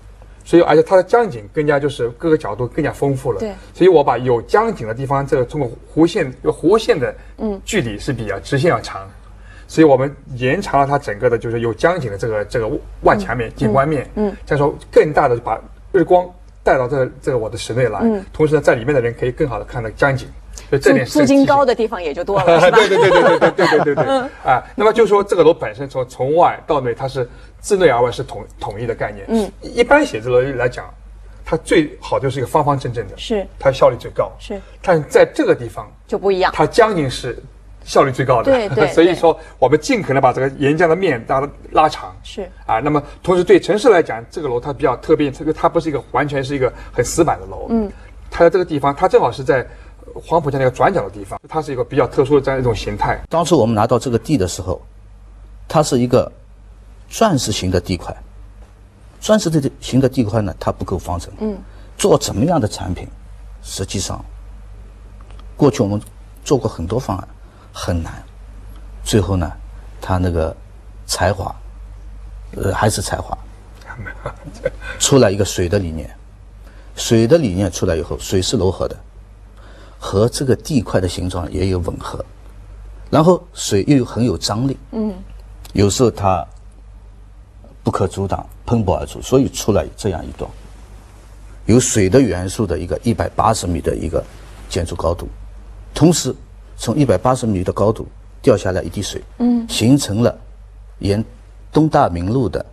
所以而且它的江景更加就是各个角度更加丰富了。 对， 所以我把有江景的地方，这个通过弧线的距离是比直线要长，所以我们延长了它整个的就是有江景的这个外墙面、景观面。这样说更大的把日光带到这个我的室内来，同时呢，在里面的人可以更好的看到江景。 租金高的地方也就多了，是吧？ 对啊，那么就是说这个楼本身从外到内，它是自内而外是统一的概念。一般写字楼来讲，它最好就是一个方方正正的， 是它效率最高。 是， 但在这个地方就不一样， 它将近是效率最高的。 对， 所以说我们尽可能把这个沿江的面拉长。 是啊，那么同时对城市来讲，这个楼它比较特别，它不是一个完全是一个很死板的楼。它在这个地方，它正好是在黄浦江那个转角的地方，它是一个比较特殊的这样一种形态。 当初我们拿到这个地的时候，它是一个钻石型的地块。钻石型的地块呢，它不够方正。做怎么样的产品，实际上，过去我们做过很多方案，很难。最后呢，它那个才华，还是才华，出来一个水的理念。水的理念出来以后，水是柔和的。和这个地块的形状也有吻合，然后水又很有张力，有时候它不可阻挡，喷薄而出，所以出来这样一段有水的元素的一个180米的一个建筑高度，同时从180米的高度掉下来一滴水，形成了沿东大明路的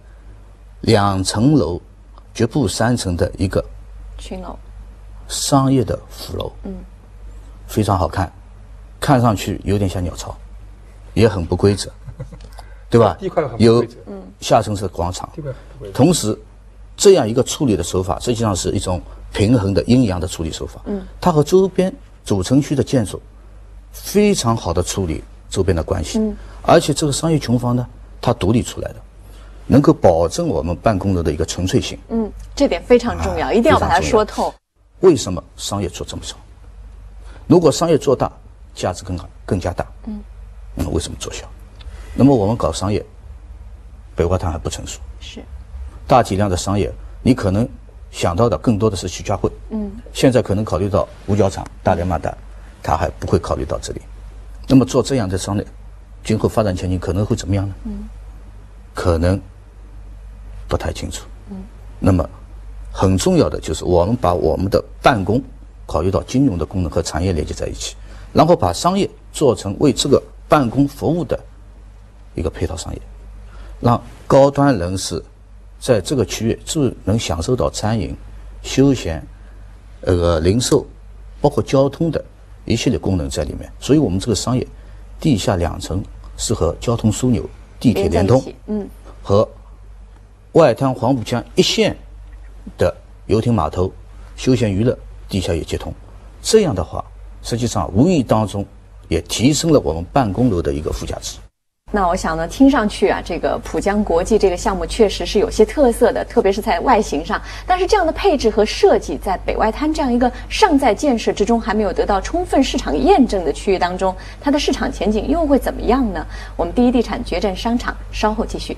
2层楼、局部3层的一个群楼， 商业的副楼，非常好看，看上去有点像鸟巢，也很不规则，对吧？有下层是广场，同时这样一个处理的手法，实际上是一种平衡的阴阳的处理手法。它和周边主城区的建筑非常好的处理周边的关系，而且这个商业群房呢，它独立出来的，能够保证我们办公楼的一个纯粹性。 这点非常重要，一定要把它说透。 为什么商业做这么少？如果商业做大，价值更加大。那么为什么做小？那么我们搞商业，北外滩还不成熟。 是。 大体量的商业，你可能想到的更多的是徐家汇。现在可能考虑到五角场、大连马达，他还不会考虑到这里。那么做这样的商业，今后发展前景可能会怎么样呢？可能不太清楚。那么很重要的就是我们把我们的办公考虑到金融的功能和产业连接在一起，然后把商业做成为这个办公服务的一个配套商业，让高端人士在这个区域就能享受到餐饮、休闲、零售，包括交通的一系列功能在里面。所以我们这个商业地下2层是和交通枢纽、地铁连通，和外滩黄浦江一线的游艇码头、休闲娱乐地下也接通。这样的话，实际上无意当中也提升了我们办公楼的一个附加值。 那我想呢，听上去啊，这个浦江国际这个项目确实是有些特色的，特别是在外形上。但是这样的配置和设计，在北外滩这样一个尚在建设之中，还没有得到充分市场验证的区域当中，它的市场前景又会怎么样呢？我们第一地产决战商场稍后继续。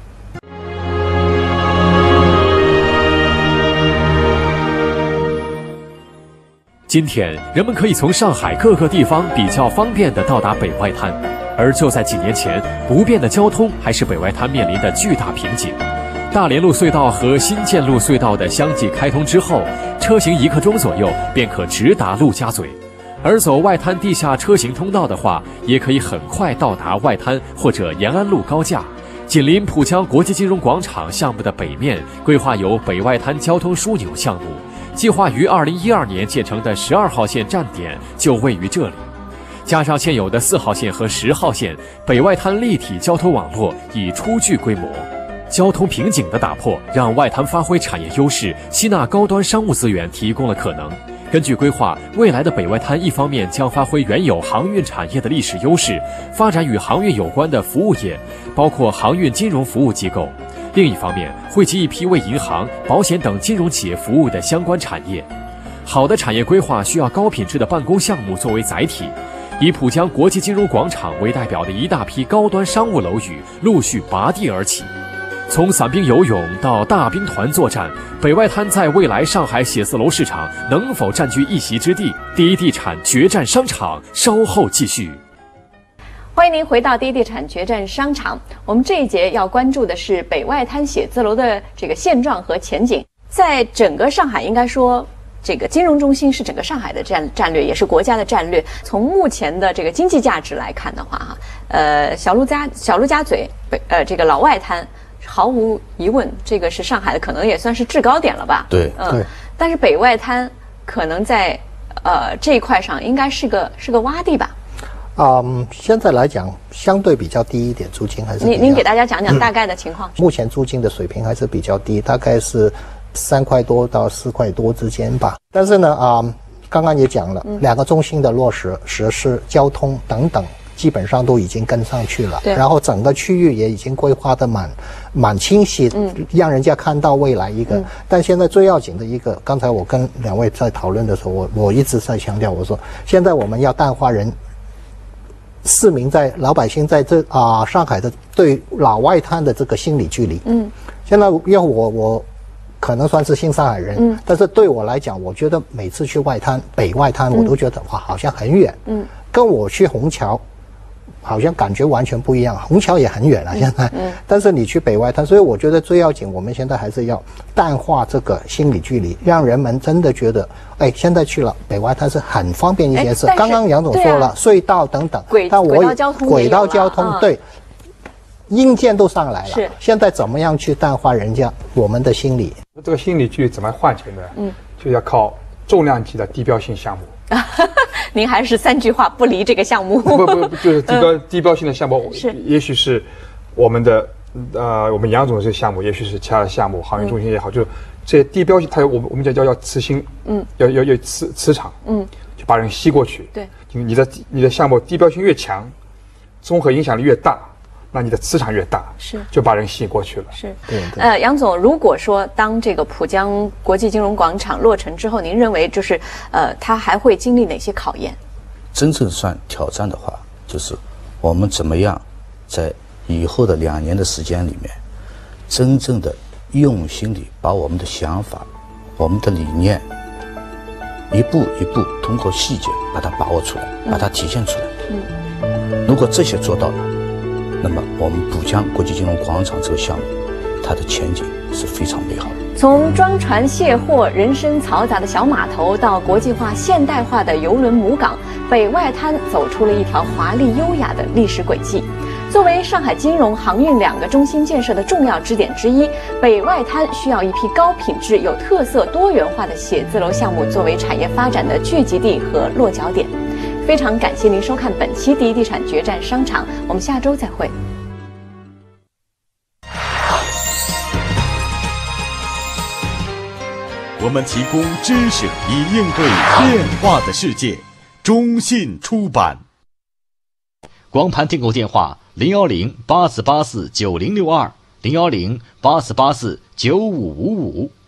今天，人们可以从上海各个地方比较方便地到达北外滩，而就在几年前，不便的交通还是北外滩面临的巨大瓶颈。大连路隧道和新建路隧道的相继开通之后，车行1刻钟左右便可直达陆家嘴，而走外滩地下车行通道的话，也可以很快到达外滩或者延安路高架。紧邻浦江国际金融广场项目的北面，规划有北外滩交通枢纽项目。计划于2012年建成的12号线站点就位于这里，加上现有的4号线和10号线，北外滩立体交通网络已初具规模。交通瓶颈的打破，让外滩发挥产业优势、吸纳高端商务资源提供了可能。根据规划，未来的北外滩一方面将发挥原有航运产业的历史优势，发展与航运有关的服务业，包括航运金融服务机构。另一方面，汇集一批为银行、保险等金融企业服务的相关产业。好的产业规划需要高品质的办公项目作为载体，以浦江国际金融广场为代表的一大批高端商务楼宇陆续拔地而起。 从散兵游泳到大兵团作战，北外滩在未来上海写字楼市场能否占据一席之地？第一地产决战商场稍后继续。 欢迎您回到第一地产决战商场。我们这一节要关注的是北外滩写字楼的这个现状和前景。在整个上海，应该说，这个金融中心是整个上海的战略，也是国家的战略。从目前的这个经济价值来看的话，小陆家嘴这个老外滩，毫无疑问，这个是上海的可能也算是制高点了吧？ 对， 但是北外滩可能在这一块上应该是个洼地吧？ 现在来讲相对比较低一点，租金还是您给大家讲讲大概的情况。 目前租金的水平还是比较低，大概是3块多到4块多之间吧。但是呢，刚刚也讲了，两个中心的落实、实施、交通等等，基本上都已经跟上去了。然后整个区域也已经规划的蛮清晰，让人家看到未来一个。但现在最要紧的一个，刚才我跟2位在讨论的时候，我一直在强调，我说现在我们要淡化市民老百姓在上海的对老外滩的这个心理距离。现在因为我可能算是新上海人，但是对我来讲，我觉得每次去北外滩，我都觉得哇，好像很远。跟我去虹桥，好像感觉完全不一样。虹桥也很远了，现在。但是你去北外滩，所以我觉得最要紧，我们现在还是要淡化这个心理距离，让人们真的觉得，现在去了北外滩是很方便一件事。刚刚杨总说了，隧道等等，但轨道交通对。硬件都上来了，现在怎么样去淡化我们的心理？ 这个心理距离怎么缓解呢？就要靠重量级的地标性项目。 您还是3句话不离这个项目。 不，就是地标性的项目，也许是我们的我们杨总的这个项目，也许是其他的项目，航运中心也好，就是这些地标性，它有我们叫磁性，要磁场，就把人吸过去。 对， 你的项目地标性越强，综合影响力越大。那你的磁场越大，就把人吸过去了。 对。杨总，如果说当这个浦江国际金融广场落成之后，您认为就是它还会经历哪些考验？ 真正算挑战的话，就是我们怎么样在以后的2年的时间里面，真正的用心地把我们的想法、我们的理念，一步一步通过细节把它把握出来，把它体现出来。如果这些做到了，那么我们浦江国际金融广场这个项目，它的前景是非常美好的。 从装船卸货、人声嘈杂的小码头，到国际化、现代化的邮轮母港，北外滩走出了一条华丽优雅的历史轨迹。作为上海金融、航运2个中心建设的重要支点之一，北外滩需要一批高品质、有特色、多元化的写字楼项目作为产业发展的聚集地和落脚点。非常感谢您收看本期第一地产决战商场，我们下周再会。 我们提供知识以应对变化的世界。中信出版。 光盘订购电话：01084849062，01084849555。